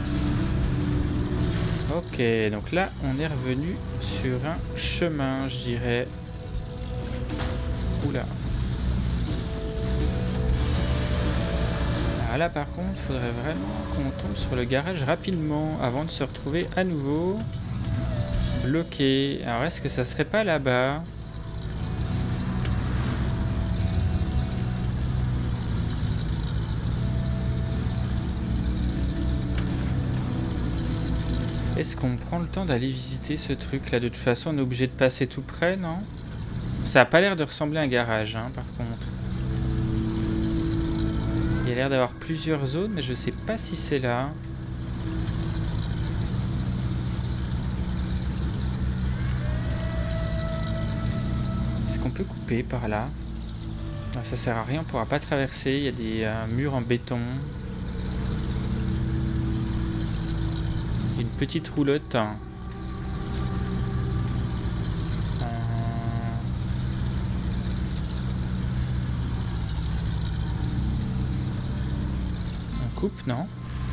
Ok, donc là, on est revenu sur un chemin, je dirais. Oula. Alors là, par contre, il faudrait vraiment qu'on tombe sur le garage rapidement avant de se retrouver à nouveau bloqué. Alors, est-ce que ça serait pas là-bas ? Est-ce qu'on prend le temps d'aller visiter ce truc là? De toute façon on est obligé de passer tout près, non? Ça a pas l'air de ressembler à un garage hein, par contre. Il y a l'air d'avoir plusieurs zones mais je sais pas si c'est là. Est-ce qu'on peut couper par là? Non, ça sert à rien, on pourra pas traverser, il y a des euh, murs en béton. Une petite roulotte. Euh... On coupe, non?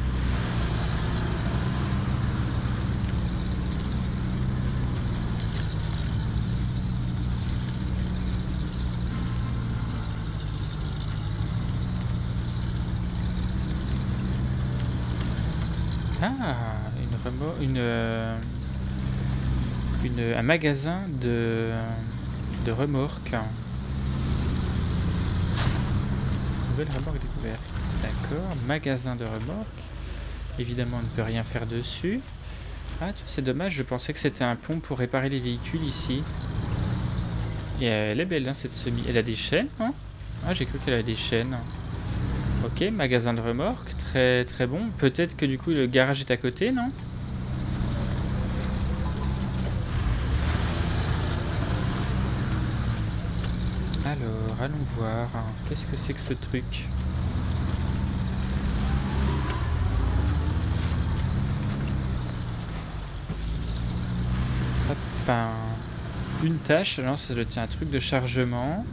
Ah, une remorque, une, euh, une, un magasin de, de remorques. Nouvelle remorque découverte. D'accord, magasin de remorques. Évidemment, on ne peut rien faire dessus. Ah, c'est dommage, je pensais que c'était un pont pour réparer les véhicules ici. Et elle est belle, hein, cette semi. Elle a des chaînes, hein? Ah, j'ai cru qu'elle avait des chaînes. Ok, magasin de remorques, très très bon. Peut-être que du coup le garage est à côté, non? Alors, allons voir. Qu'est-ce que c'est que ce truc? Hop, ben, une tâche. Non, ça doit être un truc de chargement.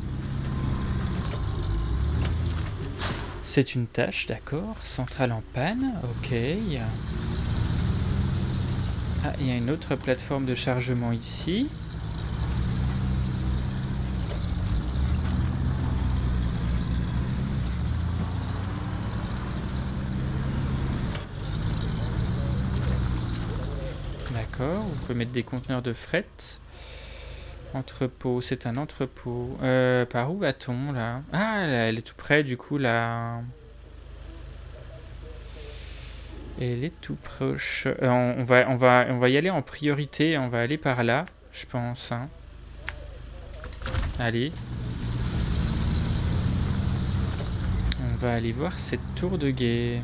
C'est une tâche, d'accord. Centrale en panne, ok. Ah, il y a une autre plateforme de chargement ici. D'accord, on peut mettre des conteneurs de fret. Entrepôt, c'est un entrepôt. Euh, par où va-t-on là? Ah, elle est tout près du coup là. Elle est tout proche. Euh, on, on, va, on, va, on va y aller en priorité. On va aller par là, je pense. Hein. Allez. On va aller voir cette tour de guet.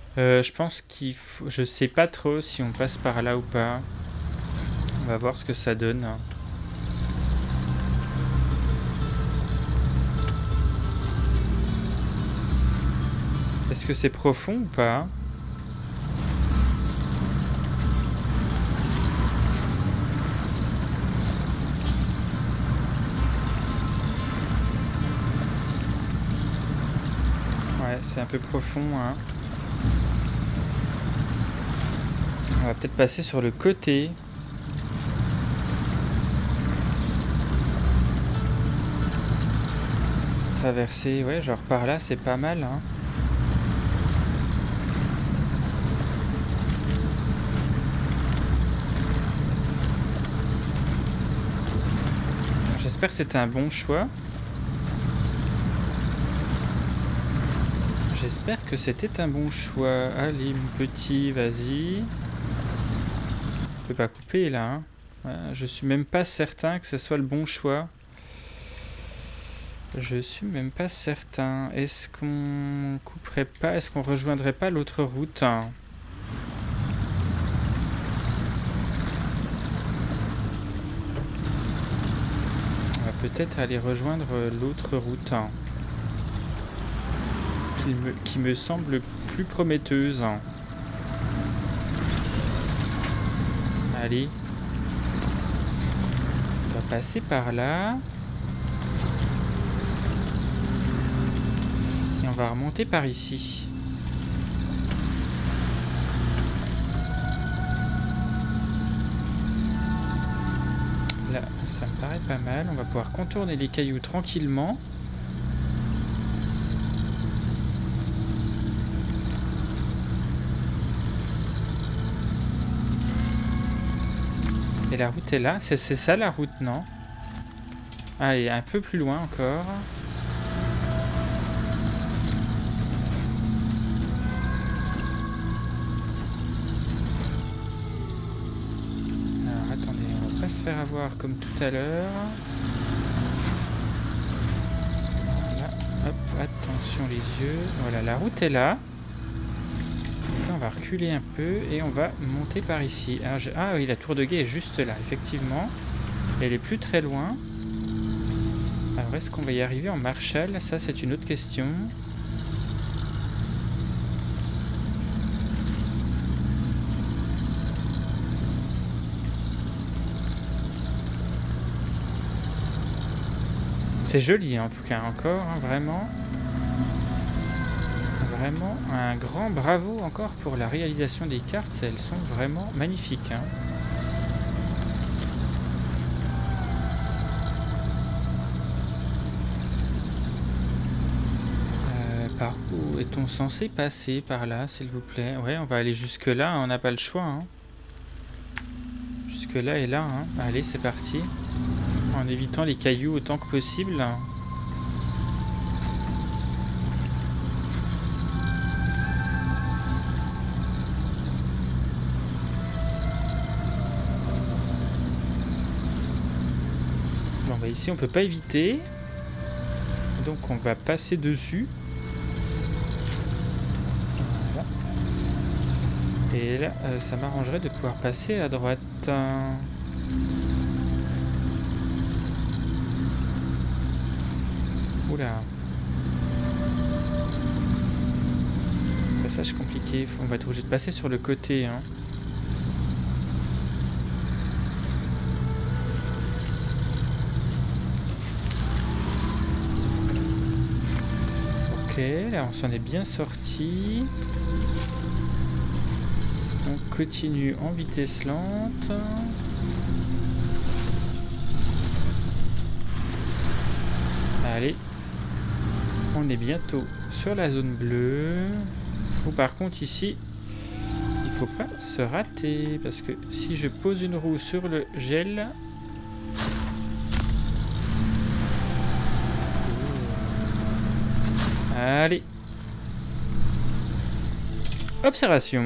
Euh, je pense qu'il faut... Je sais pas trop si on passe par là ou pas. On va voir ce que ça donne. Est-ce que c'est profond ou pas? Ouais, c'est un peu profond, hein. On va peut-être passer sur le côté. Traverser, ouais, genre par là, c'est pas mal, hein. J'espère que c'était un bon choix. J'espère que c'était un bon choix. Allez, mon petit, vas-y. On peut pas couper, là, hein. Ouais, je suis même pas certain que ce soit le bon choix. Je suis même pas certain. Est-ce qu'on couperait pas? Est-ce qu'on rejoindrait pas l'autre route? On va peut-être aller rejoindre l'autre route. Qui me, qui me semble plus prometteuse. Allez. On va passer par là. Et on va remonter par ici. Là, ça me paraît pas mal. On va pouvoir contourner les cailloux tranquillement. Et la route est là. C'est ça la route, non? Allez, un peu plus loin encore. Alors, attendez, on va pas se faire avoir comme tout à l'heure. Voilà, hop, attention les yeux. Voilà, la route est là. On va reculer un peu et on va monter par ici. Alors, je... Ah oui, la tour de guet est juste là, effectivement. Elle est plus très loin. Alors, est-ce qu'on va y arriver en Marshall? Ça, c'est une autre question. C'est joli, en tout cas, encore, hein, vraiment. Vraiment un grand bravo encore pour la réalisation des cartes, elles sont vraiment magnifiques, hein. Euh, par où est-on censé passer? Par là, s'il vous plaît. Ouais, on va aller jusque là, on n'a pas le choix, hein. Jusque là et là, hein. Allez, c'est parti. En évitant les cailloux autant que possible. Bah ici on peut pas éviter, donc on va passer dessus. Voilà. Et là euh, ça m'arrangerait de pouvoir passer à droite. Oula, passage compliqué, on va être obligé de passer sur le côté, hein. Ok, là on s'en est bien sorti. On continue en vitesse lente. Allez. On est bientôt sur la zone bleue. Ou par contre ici, il faut pas se rater. Parce que si je pose une roue sur le gel... Allez. Observation.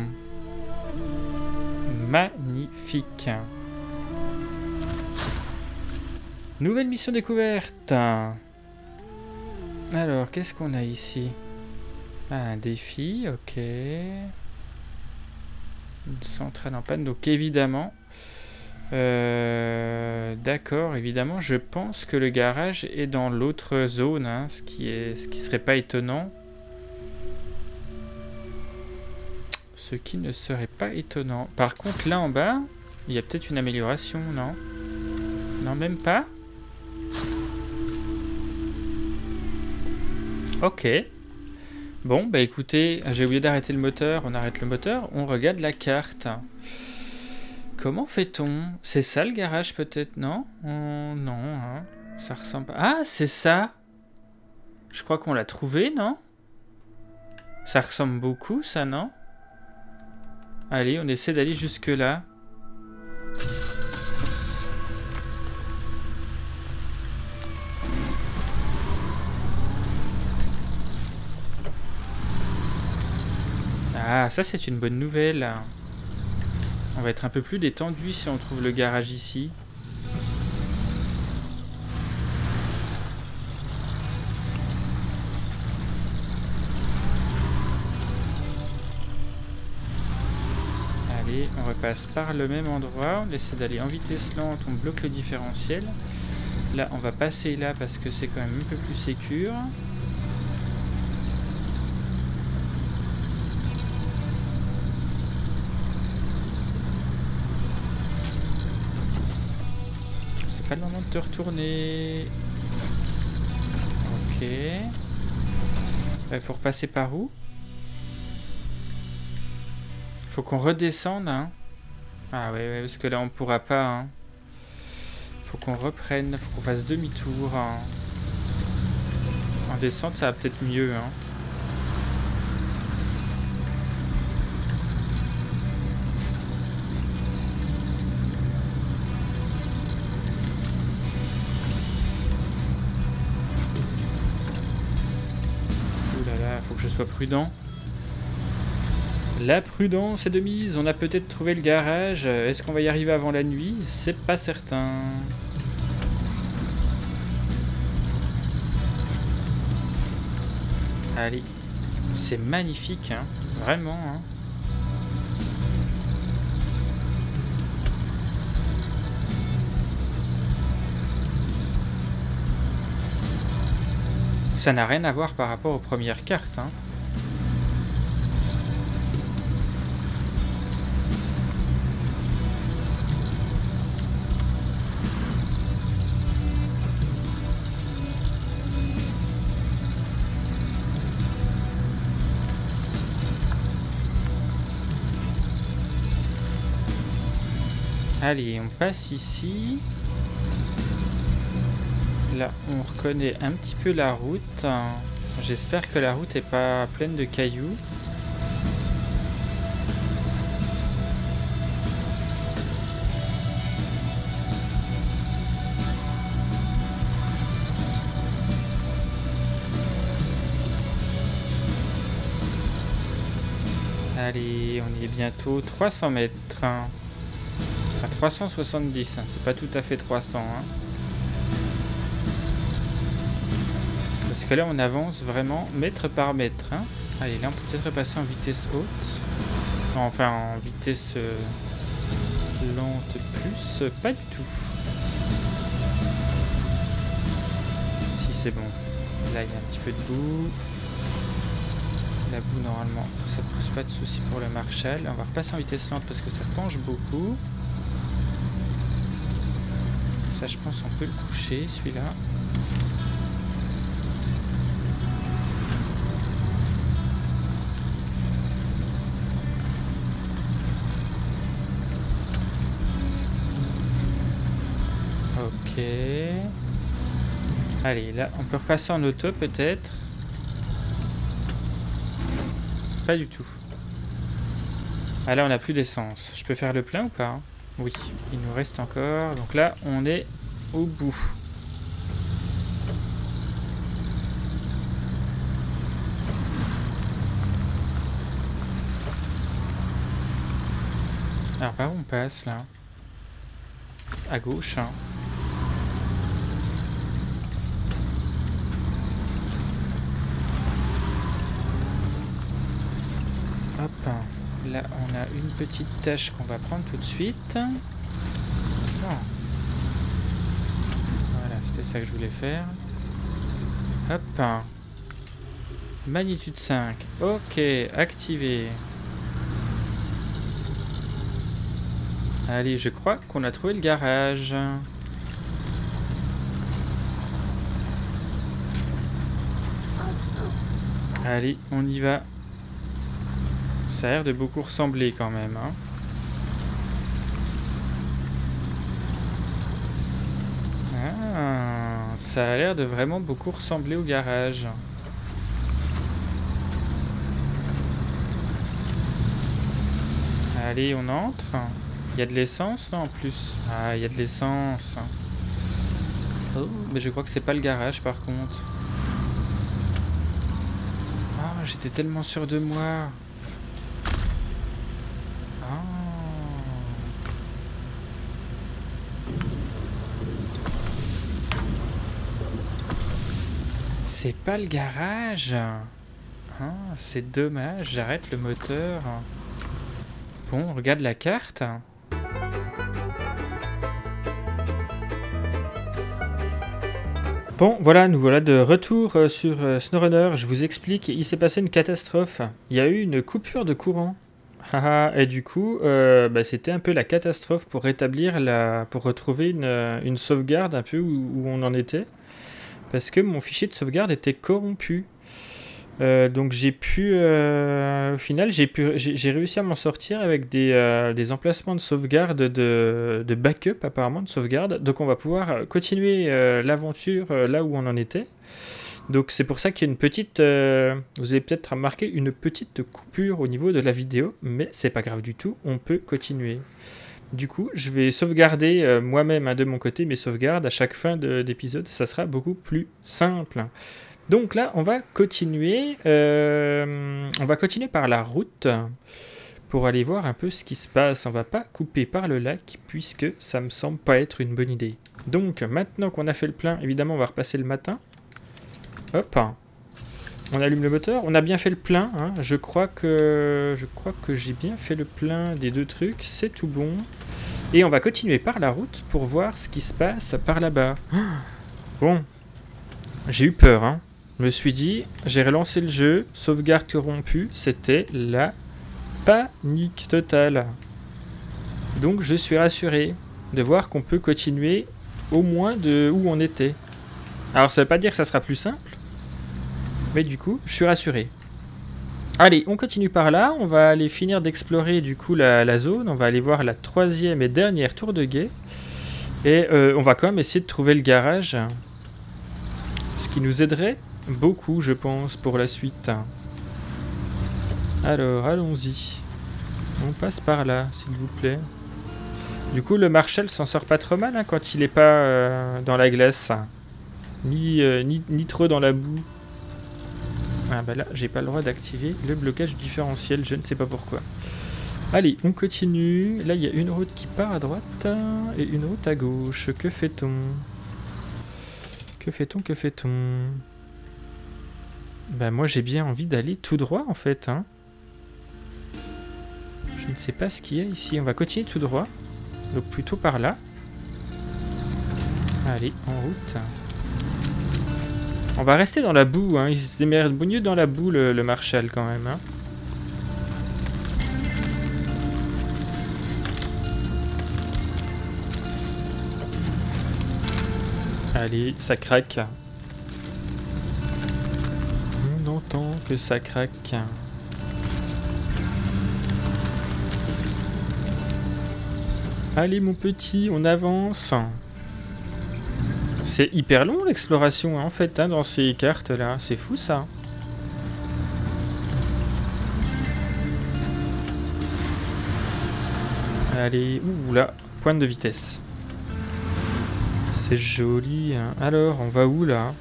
Magnifique. Nouvelle mission découverte. Alors, qu'est-ce qu'on a ici? Ah, un défi, ok. Une centrale en panne, donc évidemment... Euh, D'accord, évidemment, je pense que le garage est dans l'autre zone, hein, ce qui est, ce qui serait pas étonnant. Ce qui ne serait pas étonnant. Par contre, là en bas, il y a peut-être une amélioration, non? Non, même pas? Ok. Bon, bah écoutez, j'ai oublié d'arrêter le moteur. On arrête le moteur, on regarde la carte. Comment fait-on? C'est ça le garage peut-être, non? Oh, non, hein. Ça ressemble... Ah, c'est ça! Je crois qu'on l'a trouvé, non? Ça ressemble beaucoup, ça, non? Allez, on essaie d'aller jusque-là. Ah, ça c'est une bonne nouvelle. On va être un peu plus détendu si on trouve le garage ici. Allez, on repasse par le même endroit. On essaie d'aller en vitesse lente, on bloque le différentiel. Là, on va passer là parce que c'est quand même un peu plus sécure. C'est pas le moment de te retourner. Ok. Il faut repasser par où? Faut qu'on redescende, hein. Ah ouais, ouais, parce que là on pourra pas, hein. Faut qu'on reprenne, faut qu'on fasse demi-tour, hein. En descente ça va peut-être mieux, hein. Ouh là là, faut que je sois prudent. La prudence est de mise, on a peut-être trouvé le garage. Est-ce qu'on va y arriver avant la nuit? C'est pas certain. Allez, c'est magnifique, hein. Vraiment, hein. Ça n'a rien à voir par rapport aux premières cartes, hein. Allez, on passe ici. Là, on reconnaît un petit peu la route. J'espère que la route n'est pas pleine de cailloux. Allez, on y est bientôt. trois cents mètres. Enfin, trois cent soixante-dix, hein. C'est pas tout à fait trois cents, hein. Parce que là, on avance vraiment mètre par mètre, hein. Allez, là, on peut peut-être repasser en vitesse haute. Enfin, en vitesse euh, lente plus. Pas du tout. Si, c'est bon. Là, il y a un petit peu de boue. La boue, normalement, ça ne pose pas de souci pour le Marshall. On va repasser en vitesse lente parce que ça penche beaucoup. Ça, je pense, on peut le coucher, celui-là. Ok. Allez, là, on peut repasser en auto, peut-être. Pas du tout. Ah, là, on n'a plus d'essence. Je peux faire le plein ou pas? Oui, il nous reste encore. Donc là, on est au bout. Alors, par où on passe, là? À gauche, hein. là, on a une petite tâche qu'on va prendre tout de suite. Oh. Voilà, c'était ça que je voulais faire. Hop. Magnitude cinq. Ok, activé. Allez, je crois qu'on a trouvé le garage. Allez, on y va. Ça a l'air de beaucoup ressembler quand même, hein. Ah, ça a l'air de vraiment beaucoup ressembler au garage. Allez, on entre. Il y a de l'essence en plus. Ah, il y a de l'essence. Oh, mais je crois que c'est pas le garage par contre. Ah, j'étais tellement sûr de moi. Ah. C'est pas le garage. Ah, c'est dommage, j'arrête le moteur. Bon, on regarde la carte. Bon, voilà, nous voilà de retour euh, sur euh, SnowRunner. Je vous explique, il s'est passé une catastrophe. Il y a eu une coupure de courant. Et du coup, euh, bah, c'était un peu la catastrophe pour rétablir la... pour retrouver une, une sauvegarde un peu où, où on en était. Parce que mon fichier de sauvegarde était corrompu. Euh, donc j'ai pu, euh, au final, j'ai pu, j'ai réussi à m'en sortir avec des, euh, des emplacements de sauvegarde, de, de backup apparemment, de sauvegarde. Donc on va pouvoir continuer euh, l'aventure euh, là où on en était. Donc c'est pour ça qu'il y a une petite, euh, vous avez peut-être remarqué une petite coupure au niveau de la vidéo, mais c'est pas grave du tout, on peut continuer. Du coup, je vais sauvegarder euh, moi-même hein, de mon côté mes sauvegardes à chaque fin d'épisode, ça sera beaucoup plus simple. Donc là, on va continuer, euh, on va continuer par la route pour aller voir un peu ce qui se passe. On va pas couper par le lac puisque ça me semble pas être une bonne idée. Donc maintenant qu'on a fait le plein, évidemment, on va repasser le matin. Hop, on allume le moteur. On a bien fait le plein. Hein. Je crois que je crois que j'ai bien fait le plein des deux trucs. C'est tout bon. Et on va continuer par la route pour voir ce qui se passe par là-bas. Bon, j'ai eu peur, hein. Je me suis dit, j'ai relancé le jeu, sauvegarde corrompue, c'était la panique totale. Donc je suis rassuré de voir qu'on peut continuer au moins de où on était. Alors ça veut pas dire que ça sera plus simple, mais du coup, je suis rassuré. Allez, on continue par là, on va aller finir d'explorer du coup la, la zone, on va aller voir la troisième et dernière tour de guet. Et euh, on va quand même essayer de trouver le garage, ce qui nous aiderait beaucoup, je pense, pour la suite. Alors, allons-y. On passe par là, s'il vous plaît. Du coup, le Marshall s'en sort pas trop mal hein, quand il est pas euh, dans la glace. Ni, euh, ni, ni trop dans la boue. Ah bah là, j'ai pas le droit d'activer le blocage différentiel, je ne sais pas pourquoi. Allez, on continue. Là, il y a une route qui part à droite et une route à gauche. Que fait-on? Que fait-on? Que fait-on? Bah moi j'ai bien envie d'aller tout droit en fait. Hein. Je ne sais pas ce qu'il y a ici. On va continuer tout droit. Donc plutôt par là. Allez, en route. On va rester dans la boue. Hein. Il se démerde mieux dans la boue le, le Marshall quand même. Hein. Allez, ça craque. On entend que ça craque. Allez mon petit, on avance. C'est hyper long l'exploration hein, en fait hein, dans ces cartes là. C'est fou ça. Allez, ouh là, pointe de vitesse. C'est joli. Hein. Alors, on va où là?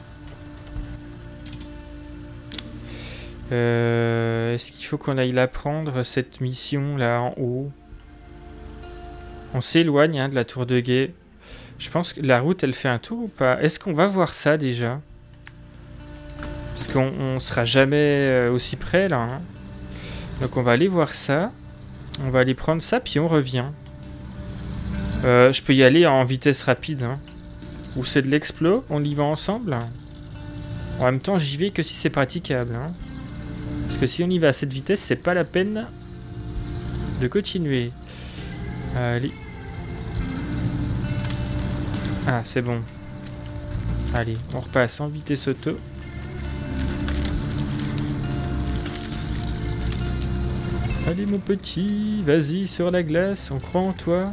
euh, Est-ce qu'il faut qu'on aille la prendre, cette mission là en haut? On s'éloigne hein, de la tour de guet. Je pense que la route, elle fait un tour ou pas? Est-ce qu'on va voir ça déjà? Parce qu'on on sera jamais aussi près là. Hein. Donc on va aller voir ça. On va aller prendre ça, puis on revient. Euh, je peux y aller en vitesse rapide. Hein. Ou c'est de l'explo, on y va ensemble. En même temps, j'y vais que si c'est praticable. Hein. Parce que si on y va à cette vitesse, c'est pas la peine de continuer. Allez. Ah, c'est bon. Allez, on repasse en vitesse auto. Allez mon petit, vas-y sur la glace, on croit en toi.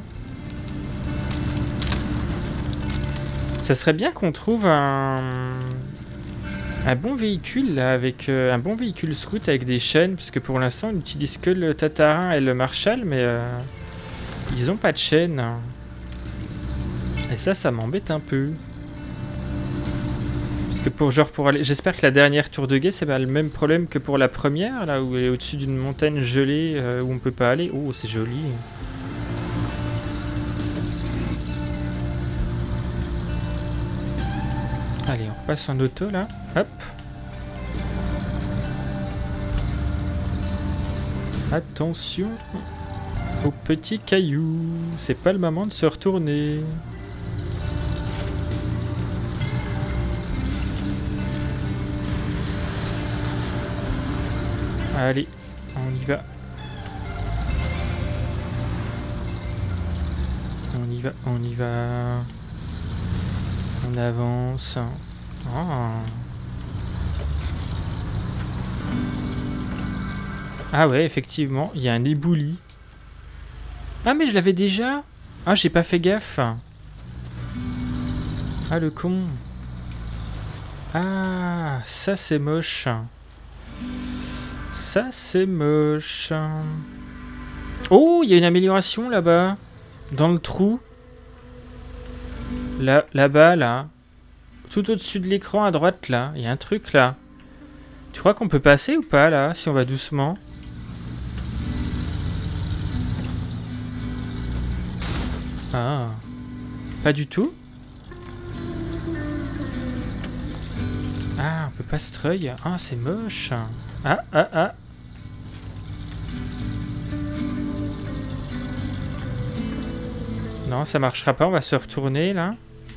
Ça serait bien qu'on trouve un... un bon véhicule là, avec euh, un bon véhicule scout avec des chaînes, parce que pour l'instant on n'utilise que le Tatarin et le Marshall, mais euh, ils ont pas de chaîne. Et ça, ça m'embête un peu. Parce que pour genre pour aller, j'espère que la dernière tour de guet c'est pas le même problème que pour la première là où elle est au-dessus d'une montagne gelée euh, où on peut pas aller. Oh, c'est joli. Allez, on repasse en auto là. Hop. Attention aux petits cailloux. C'est pas le moment de se retourner. Allez, on y va. On y va, on y va. On avance. Oh. Ah ouais, effectivement, il y a un éboulis. Ah mais je l'avais déjà. Ah, j'ai pas fait gaffe. Ah le con. Ah, ça c'est moche. Ça, c'est moche. Oh, il y a une amélioration là-bas. Dans le trou. Là, là-bas, là. Tout au-dessus de l'écran, à droite, là. Il y a un truc, là. Tu crois qu'on peut passer ou pas, là, si on va doucement? Ah. Pas du tout? Ah, on peut pas se treuil. Ah, c'est moche. Ah, ah, ah. Non, ça marchera pas. On va se retourner, là.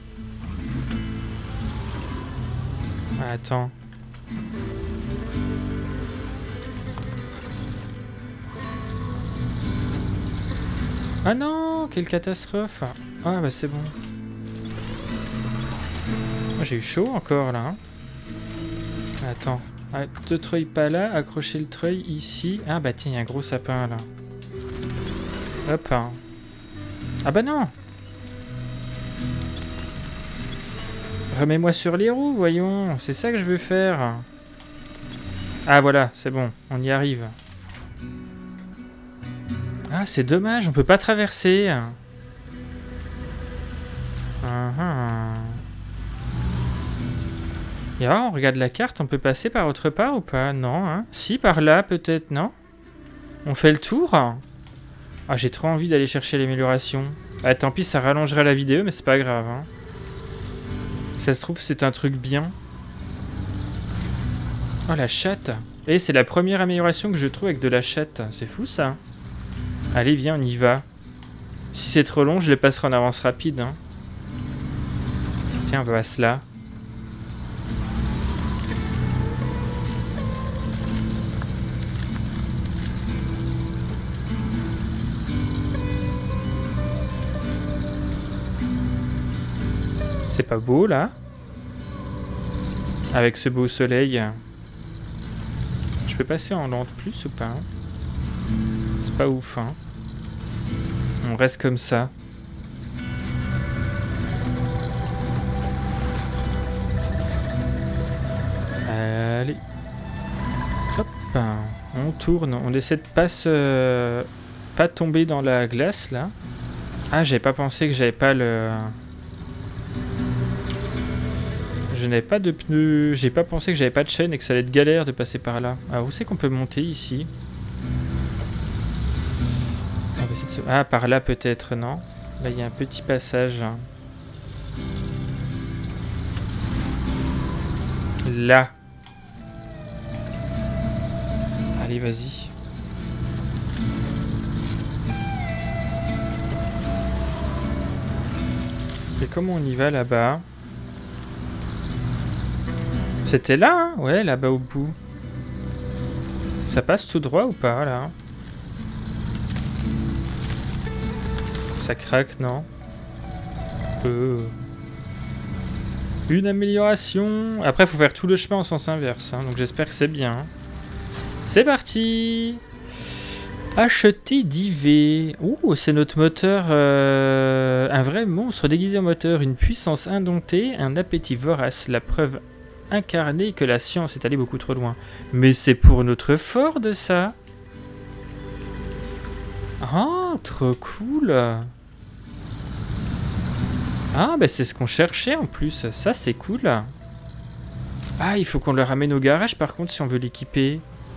Ah, attends. Ah non, quelle catastrophe. Ah, bah c'est bon. Ah, j'ai eu chaud encore, là. Hein. Attends. Ah, te treuil pas là, accrocher le treuil ici. Ah bah tiens, il y a un gros sapin là. Hop. Hein. Ah bah non. Remets-moi sur les roues, voyons. C'est ça que je veux faire. Ah voilà, c'est bon, on y arrive. Ah, c'est dommage, on peut pas traverser. Uh-huh. Et alors, on regarde la carte, on peut passer par autre part ou pas? Non, hein? Si, par là, peut-être, non? On fait le tour? Ah, j'ai trop envie d'aller chercher l'amélioration. Ah, tant pis, ça rallongera la vidéo, mais c'est pas grave, hein. Ça se trouve, c'est un truc bien. Oh, la chatte. Et c'est la première amélioration que je trouve avec de la chatte. C'est fou, ça. Allez, viens, on y va. Si c'est trop long, je les passerai en avance rapide, hein. Tiens, on va à cela. C'est pas beau, là? Avec ce beau soleil. Je peux passer en lente plus ou pas? C'est pas ouf, hein? On reste comme ça. Allez. Hop. On tourne. On essaie de pas se... pas tomber dans la glace, là. Ah, j'avais pas pensé que j'avais pas le... Je n'avais pas de pneus, j'ai pas pensé que j'avais pas de chaîne et que ça allait être galère de passer par là. Alors où c'est qu'on peut monter ici? On va essayer de se... Ah, par là peut-être, non? Là il y a un petit passage. Là. Allez, vas-y. Et comment on y va là-bas? C'était là, hein? Ouais, là-bas au bout. Ça passe tout droit ou pas, là? Ça craque, non? Euh... Une amélioration. Après, il faut faire tout le chemin en sens inverse, hein, donc j'espère que c'est bien. C'est parti! Acheter d'I V. Ouh, c'est notre moteur. Euh, un vrai monstre déguisé en moteur. Une puissance indomptée, un appétit vorace. La preuve incarnée que la science est allée beaucoup trop loin. Mais c'est pour notre Ford, ça. Ah, trop cool. Ah, bah c'est ce qu'on cherchait en plus. Ça, c'est cool. Ah, il faut qu'on le ramène au garage, par contre, si on veut l'équiper.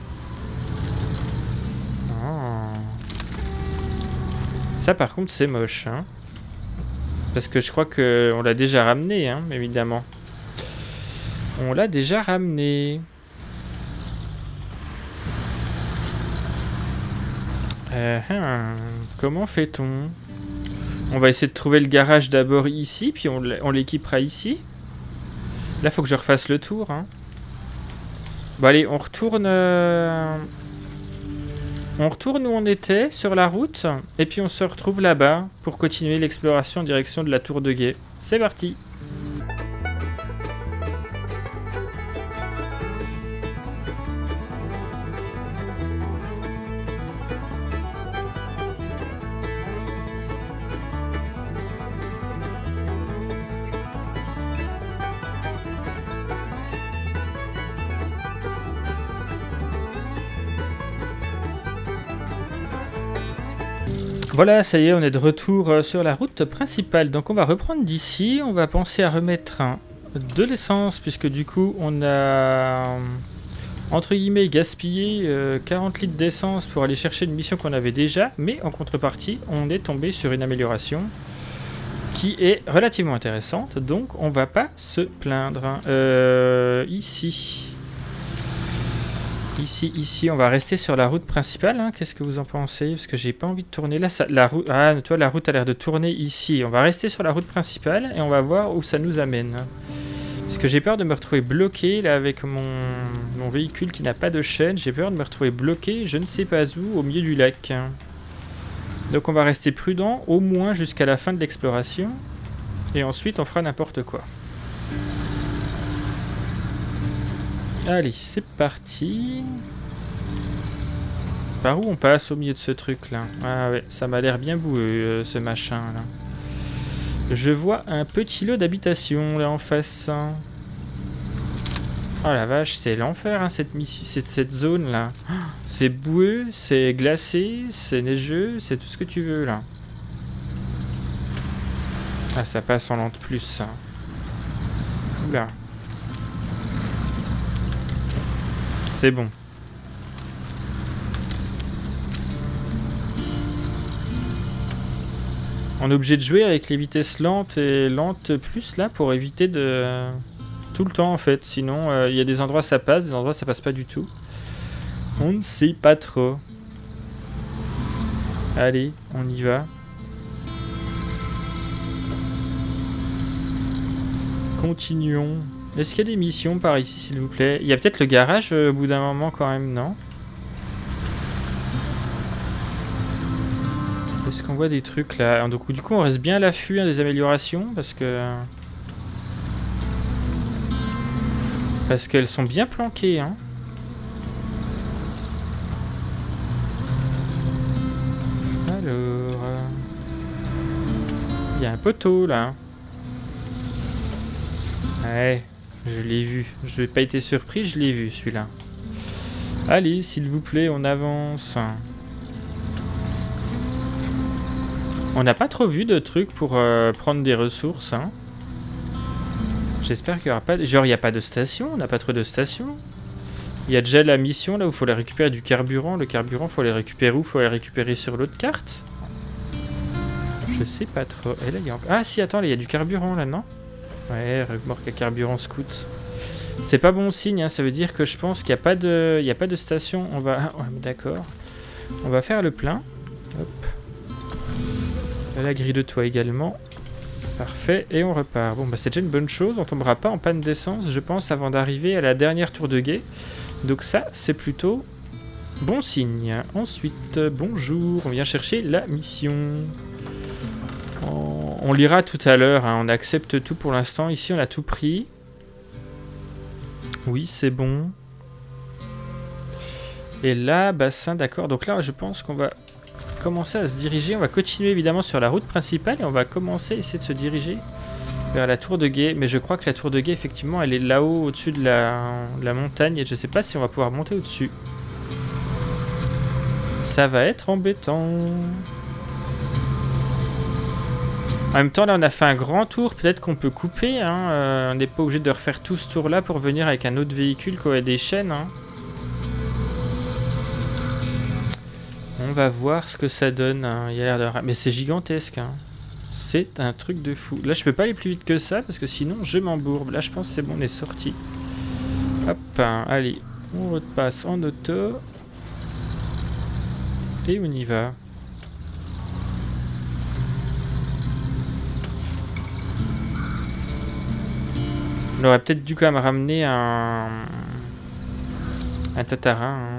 Ça par contre c'est moche, hein. Parce que je crois qu'on l'a déjà ramené, hein, évidemment. On l'a déjà ramené. Euh, hein, comment fait-on? On va essayer de trouver le garage d'abord ici, puis on l'équipera ici. Là faut que je refasse le tour, hein. Bon allez, on retourne... Euh... On retourne où on était, sur la route, et puis on se retrouve là-bas pour continuer l'exploration en direction de la tour de guet. C'est parti! Voilà, ça y est, on est de retour sur la route principale. Donc on va reprendre d'ici, on va penser à remettre de l'essence, puisque du coup on a, entre guillemets, gaspillé euh, quarante litres d'essence pour aller chercher une mission qu'on avait déjà. Mais en contrepartie, on est tombé sur une amélioration qui est relativement intéressante. Donc on va pas se plaindre. Euh, ici... Ici, ici, on va rester sur la route principale. Hein. Qu'est-ce que vous en pensez? Parce que j'ai pas envie de tourner là. Ça, la route, ah, toi, la route a l'air de tourner ici. On va rester sur la route principale et on va voir où ça nous amène. Parce que j'ai peur de me retrouver bloqué là avec mon, mon véhicule qui n'a pas de chaîne. J'ai peur de me retrouver bloqué, je ne sais pas où, au milieu du lac. Donc on va rester prudent, au moins jusqu'à la fin de l'exploration. Et ensuite, on fera n'importe quoi. Allez, c'est parti. Par où on passe au milieu de ce truc là? Ah ouais, ça m'a l'air bien boueux euh, ce machin là. Je vois un petit lot d'habitation là en face. Oh la vache, c'est l'enfer hein, cette, cette, cette zone là. C'est boueux, c'est glacé, c'est neigeux, c'est tout ce que tu veux là. Ah, ça passe en lente plus ça. Oula. C'est bon. On est obligé de jouer avec les vitesses lentes et lentes plus là pour éviter de... Tout le temps en fait. Sinon, il euh, y a des endroits ça passe, des endroits ça passe pas du tout. On ne sait pas trop. Allez, on y va. Continuons. Est-ce qu'il y a des missions par ici, s'il vous plaît? Il y a peut-être le garage euh, au bout d'un moment quand même, non? Est-ce qu'on voit des trucs là? Donc, du coup, on reste bien à l'affût hein, des améliorations parce que... Parce qu'elles sont bien planquées, hein. Alors... Il y a un poteau là. Ouais... Je l'ai vu. Je n'ai pas été surpris, je l'ai vu celui-là. Allez, s'il vous plaît, on avance. On n'a pas trop vu de trucs pour euh, prendre des ressources. Hein. J'espère qu'il n'y aura pas... Genre, il n'y a pas de station. On n'a pas trop de station. Il y a déjà la mission là où il faut aller récupérer du carburant. Le carburant, il faut aller récupérer où? Il faut aller récupérer sur l'autre carte. Je sais pas trop. Et là, il y a... Ah si, attends, il y a du carburant là, non? Ouais, remorque à carburant scout. C'est pas bon signe, hein, ça veut dire que je pense qu'il n'y a pas de, il y a pas de station. On va, ouais, d'accord. On va faire le plein. Hop. La grille de toit également. Parfait, et on repart. Bon, bah c'est déjà une bonne chose. On tombera pas en panne d'essence, je pense, avant d'arriver à la dernière tour de guet. Donc ça, c'est plutôt bon signe. Ensuite, bonjour, on vient chercher la mission. On, on lira tout à l'heure, hein. On accepte tout pour l'instant. Ici, on a tout pris. Oui, c'est bon. Et là, bassin, d'accord. Donc là, je pense qu'on va commencer à se diriger. On va continuer évidemment sur la route principale et on va commencer à essayer de se diriger vers la tour de guet. Mais je crois que la tour de guet, effectivement, elle est là-haut, au-dessus de la, de la montagne. Et je ne sais pas si on va pouvoir monter au-dessus. Ça va être embêtant. En même temps, là, on a fait un grand tour. Peut-être qu'on peut couper. Hein. Euh, on n'est pas obligé de refaire tout ce tour-là pour venir avec un autre véhicule qui aurait des chaînes. Hein. On va voir ce que ça donne. Hein. Il y a l'air de... Mais c'est gigantesque. Hein. C'est un truc de fou. Là, je peux pas aller plus vite que ça parce que sinon, je m'embourbe. Là, je pense que c'est bon, on est sorti. Hop, hein. Allez, on repasse en auto. Et on y va. On aurait peut-être dû quand même ramener un... Un tatarin. Hein.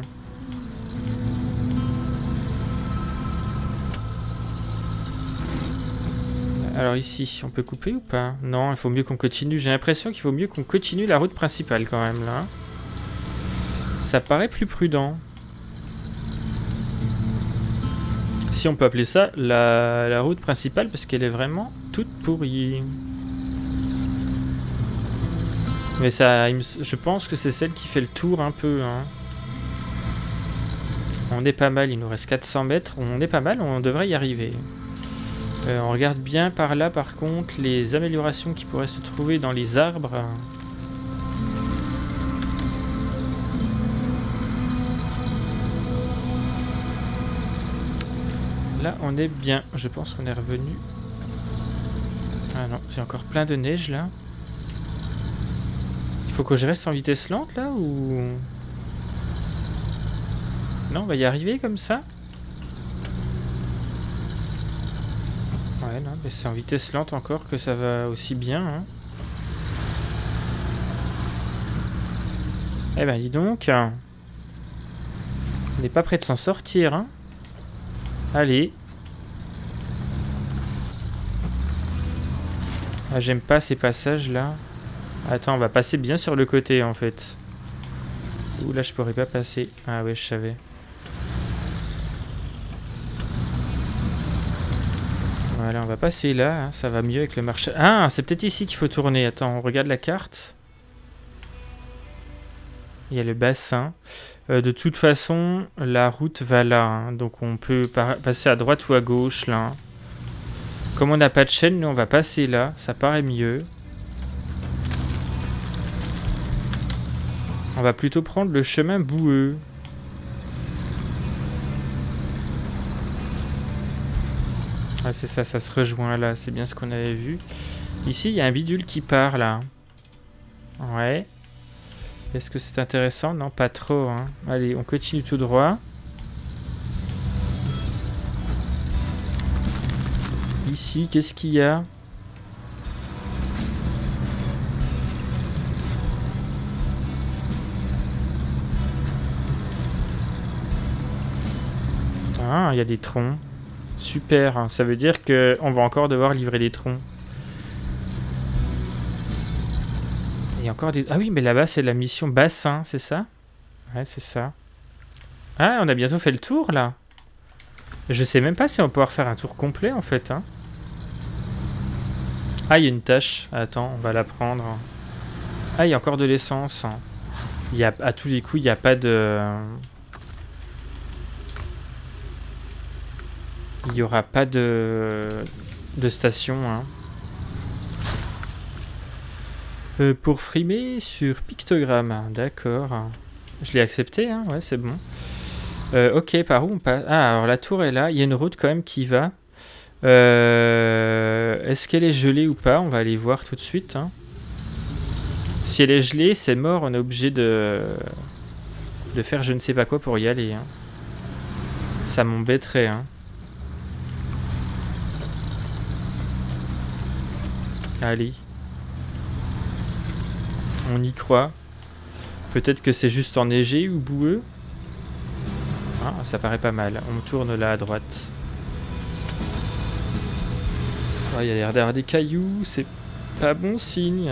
Alors ici, on peut couper ou pas? Non, il faut mieux qu'on continue. J'ai l'impression qu'il faut mieux qu'on continue la route principale quand même, là. Ça paraît plus prudent. Si on peut appeler ça la, la route principale, parce qu'elle est vraiment toute pourrie. Mais ça, je pense que c'est celle qui fait le tour un peu. Hein. On est pas mal, il nous reste quatre cents mètres. On est pas mal, on devrait y arriver. Euh, on regarde bien par là, par contre, les améliorations qui pourraient se trouver dans les arbres. Là, on est bien. Je pense qu'on est revenu. Ah non, c'est encore plein de neige, là. Il faut que je reste en vitesse lente, là, ou... Non, on va y arriver comme ça. Ouais, non, mais c'est en vitesse lente encore que ça va aussi bien. Hein. Eh ben, dis donc. On n'est pas prêt de s'en sortir. Hein. Allez. Ah, j'aime pas ces passages-là. Attends, on va passer bien sur le côté, en fait. Ouh, là, je pourrais pas passer. Ah ouais, je savais. Voilà, on va passer là, hein, ça va mieux avec le marché. Ah, c'est peut-être ici qu'il faut tourner. Attends, on regarde la carte. Il y a le bassin. Euh, de toute façon, la route va là. Hein, donc on peut passer à droite ou à gauche là. Comme on n'a pas de chaîne, nous on va passer là. Ça paraît mieux. On va plutôt prendre le chemin boueux. Ah, c'est ça, ça se rejoint là, c'est bien ce qu'on avait vu. Ici, il y a un bidule qui part là. Ouais. Est-ce que c'est intéressant? Non, pas trop. Hein. Allez, on continue tout droit. Ici, qu'est-ce qu'il y a? Ah, il y a des troncs. Super, ça veut dire qu'on va encore devoir livrer des troncs. Il y a encore des... Ah oui, mais là-bas, c'est la mission bassin, c'est ça? Ouais, c'est ça. Ah, on a bientôt fait le tour, là. Je sais même pas si on va pouvoir faire un tour complet, en fait. Hein. Ah, il y a une tâche. Attends, on va la prendre. Ah, il y a encore de l'essence. Il y a... À tous les coups, il n'y a pas de... Il n'y aura pas de, de station. Hein. Euh, pour frimer sur pictogramme. D'accord. Je l'ai accepté. Hein. Ouais, c'est bon. Euh, ok, par où on passe? Ah, alors la tour est là. Il y a une route quand même qui va. Euh, Est-ce qu'elle est gelée ou pas? On va aller voir tout de suite. Hein. Si elle est gelée, c'est mort. On est obligé de, de faire je ne sais pas quoi pour y aller. Hein. Ça m'embêterait. Hein. Allez. On y croit. Peut-être que c'est juste enneigé ou boueux. Ah, ça paraît pas mal. On tourne là à droite. Oh, il y a l'air d'avoir des cailloux. C'est pas bon signe.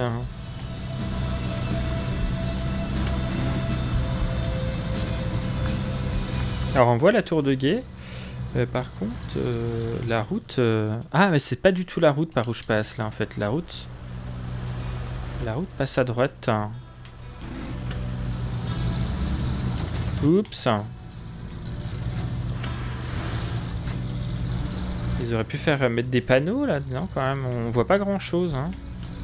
Alors on voit la tour de guet. Euh, par contre, euh, la route... Euh... Ah, mais c'est pas du tout la route par où je passe, là, en fait. La route... La route passe à droite. Oups. Ils auraient pu faire mettre des panneaux, là, non, quand même. On voit pas grand-chose, hein.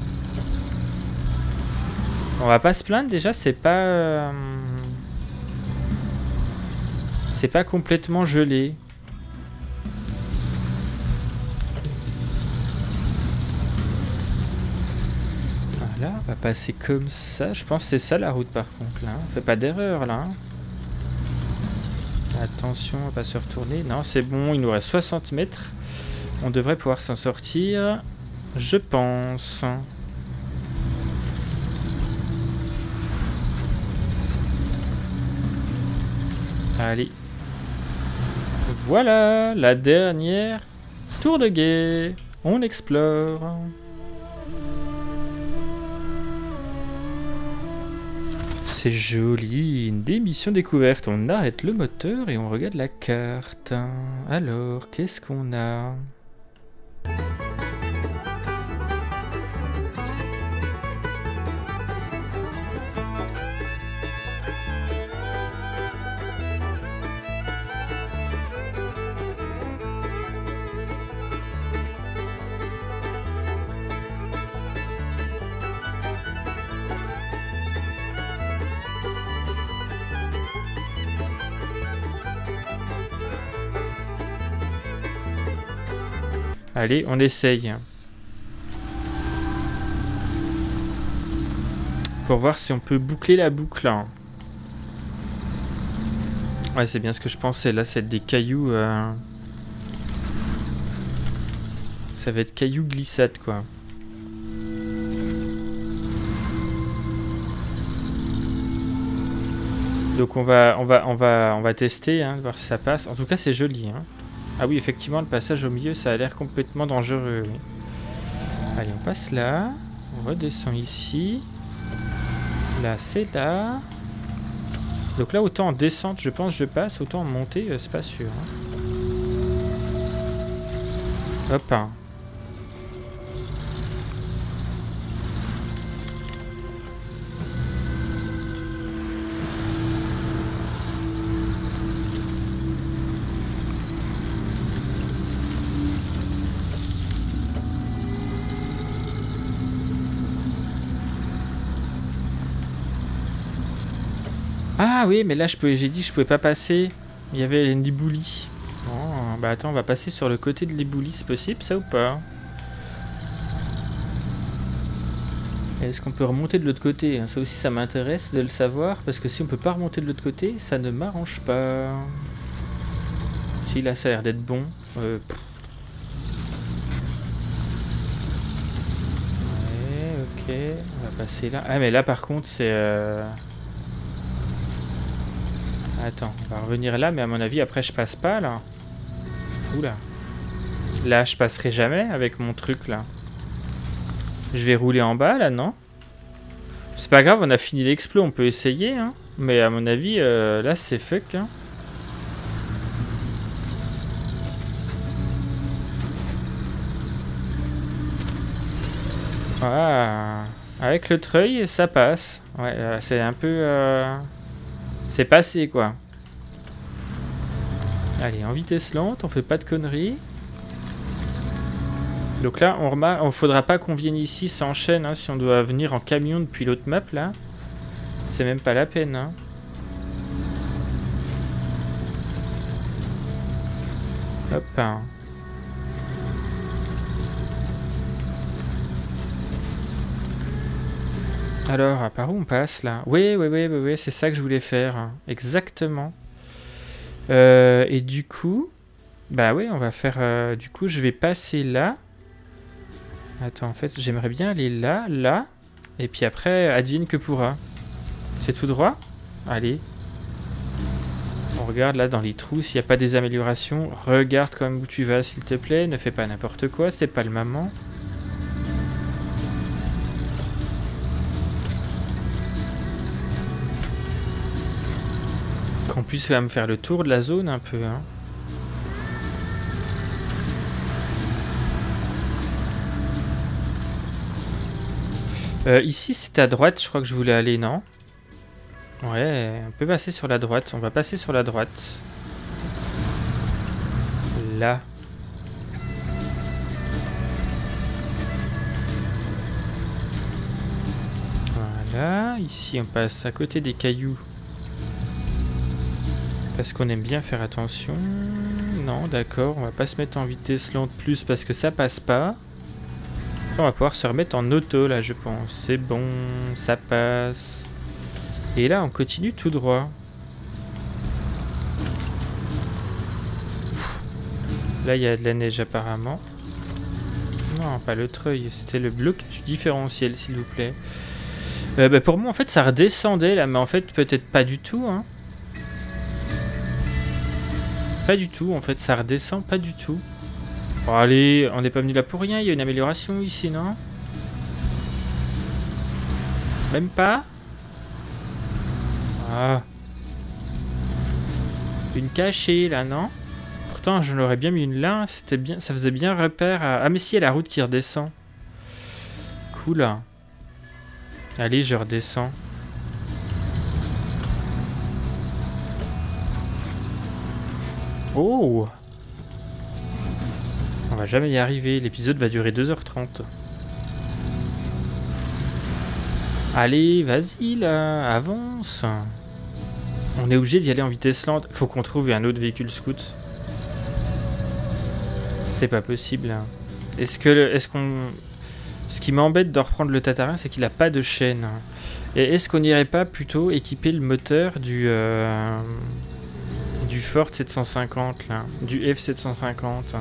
On va pas se plaindre, déjà, c'est pas... Euh... C'est pas complètement gelé. Là, on va passer comme ça. Je pense que c'est ça la route par contre là. On fait pas d'erreur là. Attention, on va pas se retourner. Non, c'est bon, il nous reste soixante mètres. On devrait pouvoir s'en sortir. Je pense. Allez. Voilà, la dernière tour de guet. On explore. C'est joli, une démission découverte. On arrête le moteur et on regarde la carte. Alors, qu'est-ce qu'on a ? Allez, on essaye. Pour voir si on peut boucler la boucle. Ouais, c'est bien ce que je pensais. Là, c'est des cailloux... Euh... Ça va être cailloux glissade, quoi. Donc on va, on va, on va, on va tester, hein, voir si ça passe. En tout cas, c'est joli, hein. Ah oui, effectivement, le passage au milieu, ça a l'air complètement dangereux. Oui. Allez, on passe là. On redescend ici. Là, c'est là. Donc là, autant en descente, je pense, je passe. Autant en montée, euh, c'est pas sûr. Hein. Hop. Hein. Ah oui, mais là, je pouvais, j'ai dit que je pouvais pas passer. Il y avait l'éboulis. Oh, bah attends, on va passer sur le côté de l'éboulis, c'est possible ça ou pas? Est-ce qu'on peut remonter de l'autre côté? Ça aussi, ça m'intéresse de le savoir, parce que si on peut pas remonter de l'autre côté, ça ne m'arrange pas. Si, là, ça a l'air d'être bon. Euh, ouais, ok. On va passer là. Ah, mais là, par contre, c'est... Euh... Attends, on va revenir là, mais à mon avis, après, je passe pas, là. Oula. Là, je passerai jamais avec mon truc, là. Je vais rouler en bas, là, non? C'est pas grave, on a fini l'explo, on peut essayer, hein. Mais à mon avis, euh, là, c'est fuck, hein. Ah, avec le treuil, ça passe. Ouais, euh, c'est un peu... Euh... C'est passé, quoi. Allez, en vitesse lente, on fait pas de conneries. Donc là, on remarque, on faudra pas qu'on vienne ici, ça enchaîne, hein, si on doit venir en camion depuis l'autre map, là. C'est même pas la peine, hein. Hop. Hein. Alors, par où on passe, là? Oui, oui, oui, oui, oui, c'est ça que je voulais faire. Hein. Exactement. Euh, et du coup... Bah oui, on va faire... Euh, du coup, je vais passer là. Attends, en fait, j'aimerais bien aller là, là. Et puis après, advienne que pourra. C'est tout droit? Allez. On regarde là dans les trous s'il n'y a pas des améliorations. Regarde quand même où tu vas, s'il te plaît. Ne fais pas n'importe quoi, c'est pas le moment. Qu'on puisse quand même faire le tour de la zone un peu, hein. Euh, ici, c'est à droite, je crois que je voulais aller, non? Ouais, on peut passer sur la droite. On va passer sur la droite. Là. Voilà. Ici, on passe à côté des cailloux. Parce qu'on aime bien faire attention. Non, d'accord. On va pas se mettre en vitesse lente plus parce que ça passe pas. On va pouvoir se remettre en auto là, je pense. C'est bon, ça passe. Et là, on continue tout droit. Là, il y a de la neige apparemment. Non, pas le treuil. C'était le blocage différentiel, s'il vous plaît. Euh, bah, pour moi, en fait, ça redescendait là, mais en fait, peut-être pas du tout. Hein. Pas du tout, en fait, ça redescend pas du tout. Bon, allez, on n'est pas venu là pour rien. Il y a une amélioration ici, non? Même pas? Ah. Une cachée, là, non? Pourtant, je l'aurais bien mis une là. C'était bien, ça faisait bien repère à... Ah, mais si, il y a la route qui redescend. Cool. Allez, je redescends. Oh! On va jamais y arriver. L'épisode va durer deux heures trente. Allez, vas-y, là. Avance. On est obligé d'y aller en vitesse lente. Faut qu'on trouve un autre véhicule scout. C'est pas possible. Est-ce que... Est-ce qu'on... Ce qui m'embête de reprendre le Tatarin, c'est qu'il a pas de chaîne. Et est-ce qu'on n'irait pas plutôt équiper le moteur du... Euh, du Ford sept cent cinquante, là. Du F sept cent cinquante.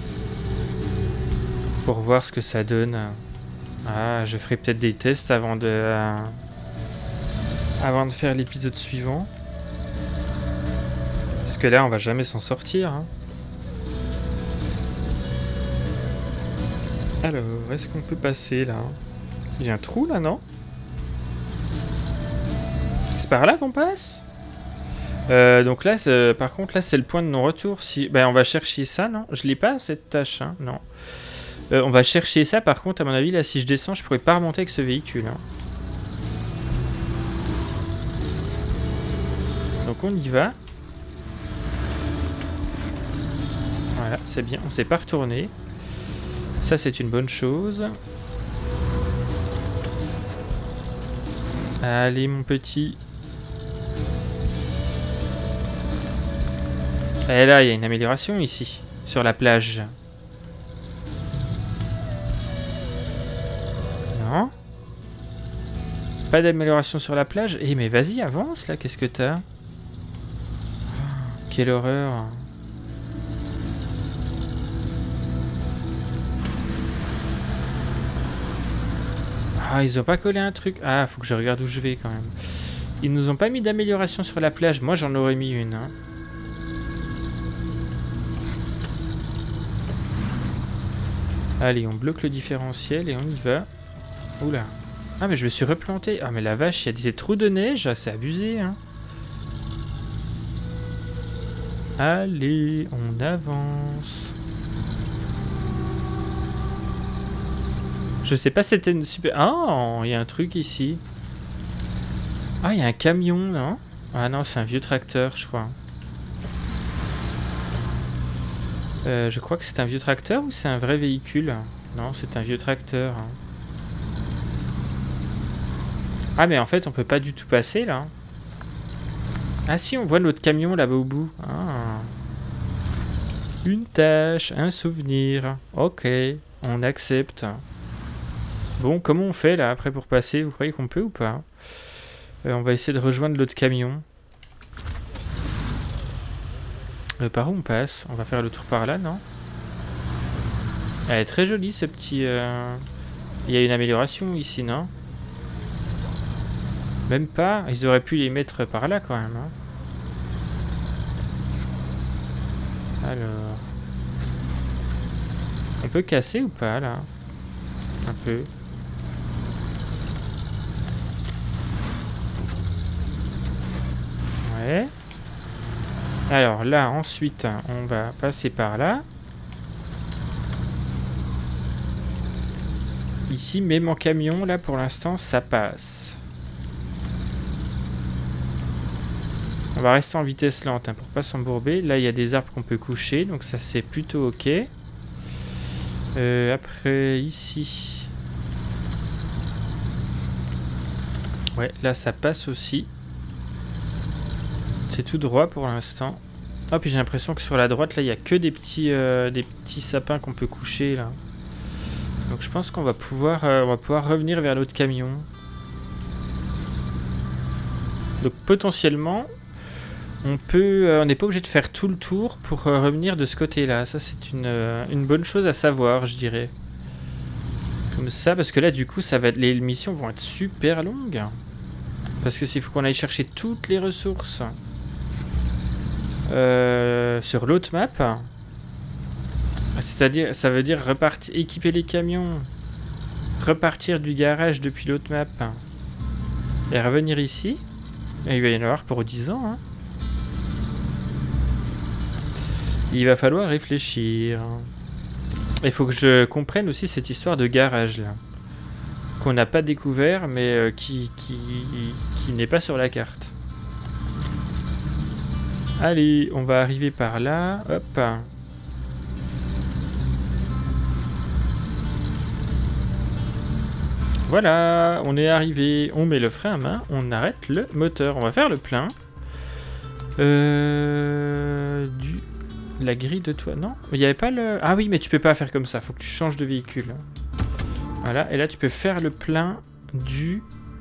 Pour voir ce que ça donne. Ah, je ferai peut-être des tests avant de... Euh, avant de faire l'épisode suivant. Parce que là, on va jamais s'en sortir. Hein. Alors, est-ce qu'on peut passer, là? Il y a un trou, là, non? C'est par là qu'on passe? euh, Donc là, par contre, là, c'est le point de non-retour. Si... Ben, on va chercher ça, non? Je l'ai pas, cette tâche, hein? Non. Euh, on va chercher ça, par contre, à mon avis, là, si je descends, je pourrais pas remonter avec ce véhicule. Hein. Donc on y va. Voilà, c'est bien, on s'est pas retourné. Ça, c'est une bonne chose. Allez, mon petit. Et là, il y a une amélioration ici, sur la plage. Non? Pas d'amélioration sur la plage? Eh, mais vas-y, avance, là, qu'est-ce que t'as? Oh, quelle horreur! Ah, ils ont pas collé un truc. Ah, faut que je regarde où je vais quand même. Ils nous ont pas mis d'amélioration sur la plage. Moi, j'en aurais mis une. Hein. Allez, on bloque le différentiel et on y va. Oula. Ah, mais je me suis replanté. Ah, mais la vache, il y a des trous de neige. C'est abusé. Hein. Allez, on avance. Je sais pas si c'était une super... Ah, il y a un truc ici. Ah, il y a un camion, non? Ah non, c'est un vieux tracteur, je crois. Euh, je crois que c'est un vieux tracteur ou c'est un vrai véhicule? Non, c'est un vieux tracteur. Ah, mais en fait, on peut pas du tout passer, là. Ah si, on voit l'autre camion, là-bas au bout. Ah. Une tâche, un souvenir. Ok, on accepte. Bon, comment on fait là après pour passer? Vous croyez qu'on peut ou pas? euh, On va essayer de rejoindre l'autre camion. Euh, par où on passe? On va faire le tour par là, non? Elle est très jolie ce petit... Euh... Il y a une amélioration ici, non? Même pas. Ils auraient pu les mettre par là quand même. Hein. Alors... On peut casser ou pas là? Un peu. Ouais. Alors là, ensuite, on va passer par là. Ici, même en camion, là, pour l'instant, ça passe. On va rester en vitesse lente hein, pour pas s'embourber. Là, il y a des arbres qu'on peut coucher, donc ça, c'est plutôt ok. Euh, après, ici... Ouais, là, ça passe aussi. C'est tout droit pour l'instant. Ah, puis j'ai l'impression que sur la droite, là, il n'y a que des petits, euh, des petits sapins qu'on peut coucher, là. Donc je pense qu'on va pouvoir, euh, on va pouvoir revenir vers l'autre camion. Donc potentiellement, on peut, euh, on n'est pas obligé de faire tout le tour pour euh, revenir de ce côté-là. Ça c'est une, euh, une bonne chose à savoir, je dirais. Comme ça, parce que là du coup, ça va être, les missions vont être super longues. Parce que s'il faut qu'on aille chercher toutes les ressources euh, sur l'autre map. C'est-à-dire, ça veut dire repartir, équiper les camions, repartir du garage depuis l'autre map et revenir ici. Et il va y en avoir pour dix ans. Hein. Il va falloir réfléchir. Il faut que je comprenne aussi cette histoire de garage là, qu'on n'a pas découvert, mais euh, qui, qui, qui n'est pas sur la carte. Allez, on va arriver par là. Hop. Voilà, on est arrivé. On met le frein à main, on arrête le moteur. On va faire le plein. Euh... Du... La grille de toit, non? Il n'y avait pas le... Ah oui, mais tu peux pas faire comme ça. Faut que tu changes de véhicule. Voilà, et là tu peux faire le plein du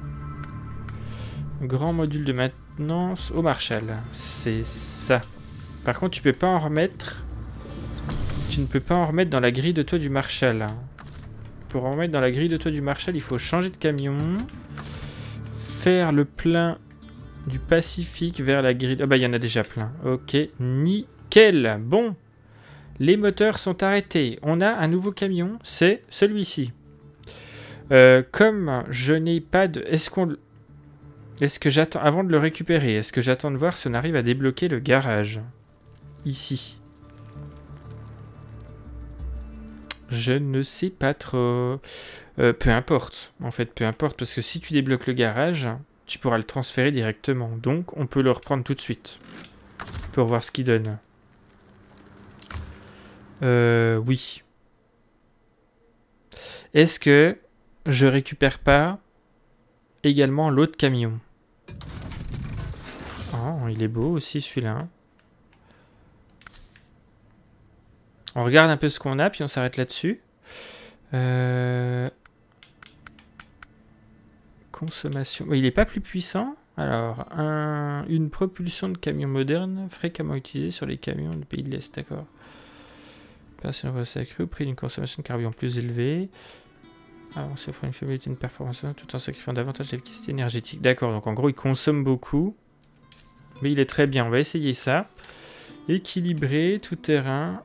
grand module de maintenance au Marshall. C'est ça. Par contre, tu peux pas en remettre... Tu ne peux pas en remettre dans la grille de toit du Marshall. Pour en remettre dans la grille de toit du Marshall, il faut changer de camion. Faire le plein du Pacifique vers la grille... Ah bah, il y en a déjà plein. Ok, nickel. Bon, les moteurs sont arrêtés. On a un nouveau camion, c'est celui-ci. Euh, comme je n'ai pas de... Est-ce qu'on... Est-ce que j'attends... Avant de le récupérer, est-ce que j'attends de voir si on arrive à débloquer le garage? Ici. Je ne sais pas trop. Euh, peu importe. En fait, peu importe. Parce que si tu débloques le garage, tu pourras le transférer directement. Donc, on peut le reprendre tout de suite. Pour voir ce qu'il donne. Euh, oui. Est-ce que je récupère pas également l'autre camion? Oh, il est beau aussi celui-là. On regarde un peu ce qu'on a, puis on s'arrête là-dessus. Euh... Consommation. Il n'est pas plus puissant. Alors, un... une propulsion de camion moderne fréquemment utilisée sur les camions du pays de l'Est, d'accord. Personne ne voit ça accru au prix d'une consommation de carburant plus élevée. Alors, ça offre une fiabilité, une performance tout en sacrifiant davantage l'efficacité énergétique. D'accord, donc en gros, il consomme beaucoup. Mais il est très bien. On va essayer ça. Équilibré, tout terrain.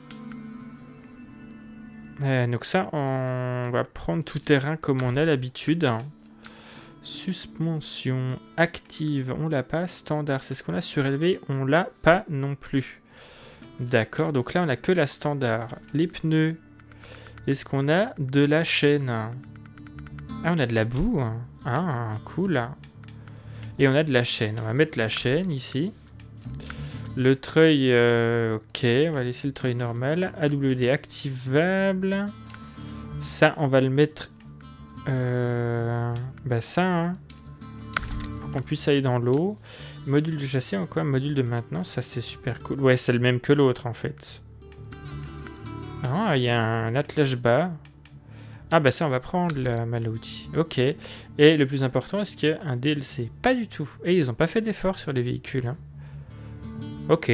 Euh, donc ça, on va prendre tout terrain comme on a l'habitude. Suspension active, on l'a pas. Standard, c'est ce qu'on a. Surélevé, on l'a pas non plus. D'accord, donc là on a que la standard. Les pneus, est-ce qu'on a de la chaîne? Ah, on a de la boue. Ah, cool. Et on a de la chaîne. On va mettre la chaîne ici. Le treuil, euh, ok, on va laisser le treuil normal. A W D activable. Ça, on va le mettre... Euh, bah ça, hein, pour qu'on puisse aller dans l'eau. Module de châssis, en quoi? Module de maintenance, ça c'est super cool. Ouais, c'est le même que l'autre en fait. Ah, il y a un attelage bas. Ah bah ça, on va prendre la malle à outils. Ok. Et le plus important, est-ce qu'il y a un D L C? Pas du tout. Et ils n'ont pas fait d'effort sur les véhicules, hein. Ok.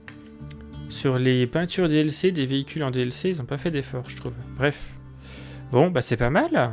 Sur les peintures D L C, des véhicules en D L C, ils n'ont pas fait d'effort, je trouve. Bref. Bon, bah c'est pas mal.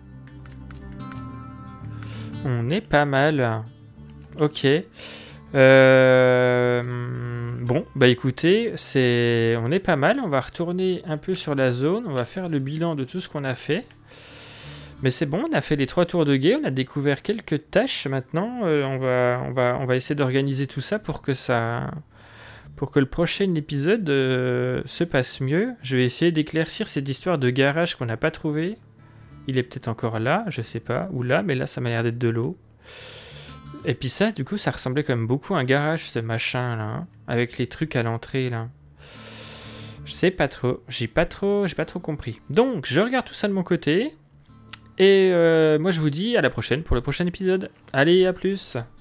On est pas mal. Ok. Euh... Bon, bah écoutez, c'est, on est pas mal. On va retourner un peu sur la zone. On va faire le bilan de tout ce qu'on a fait. Mais c'est bon, on a fait les trois tours de guet. On a découvert quelques tâches maintenant. Euh, on va, on va, on va essayer d'organiser tout ça pour que ça... Pour que le prochain épisode euh, se passe mieux. Je vais essayer d'éclaircir cette histoire de garage qu'on n'a pas trouvé. Il est peut-être encore là, je sais pas, ou là, mais là ça m'a l'air d'être de l'eau. Et puis ça, du coup, ça ressemblait quand même beaucoup à un garage, ce machin là, hein, avec les trucs à l'entrée là. Je sais pas trop, j'ai pas trop, j'ai pas trop compris. Donc, je regarde tout ça de mon côté. Et euh, moi je vous dis à la prochaine pour le prochain épisode. Allez, à plus!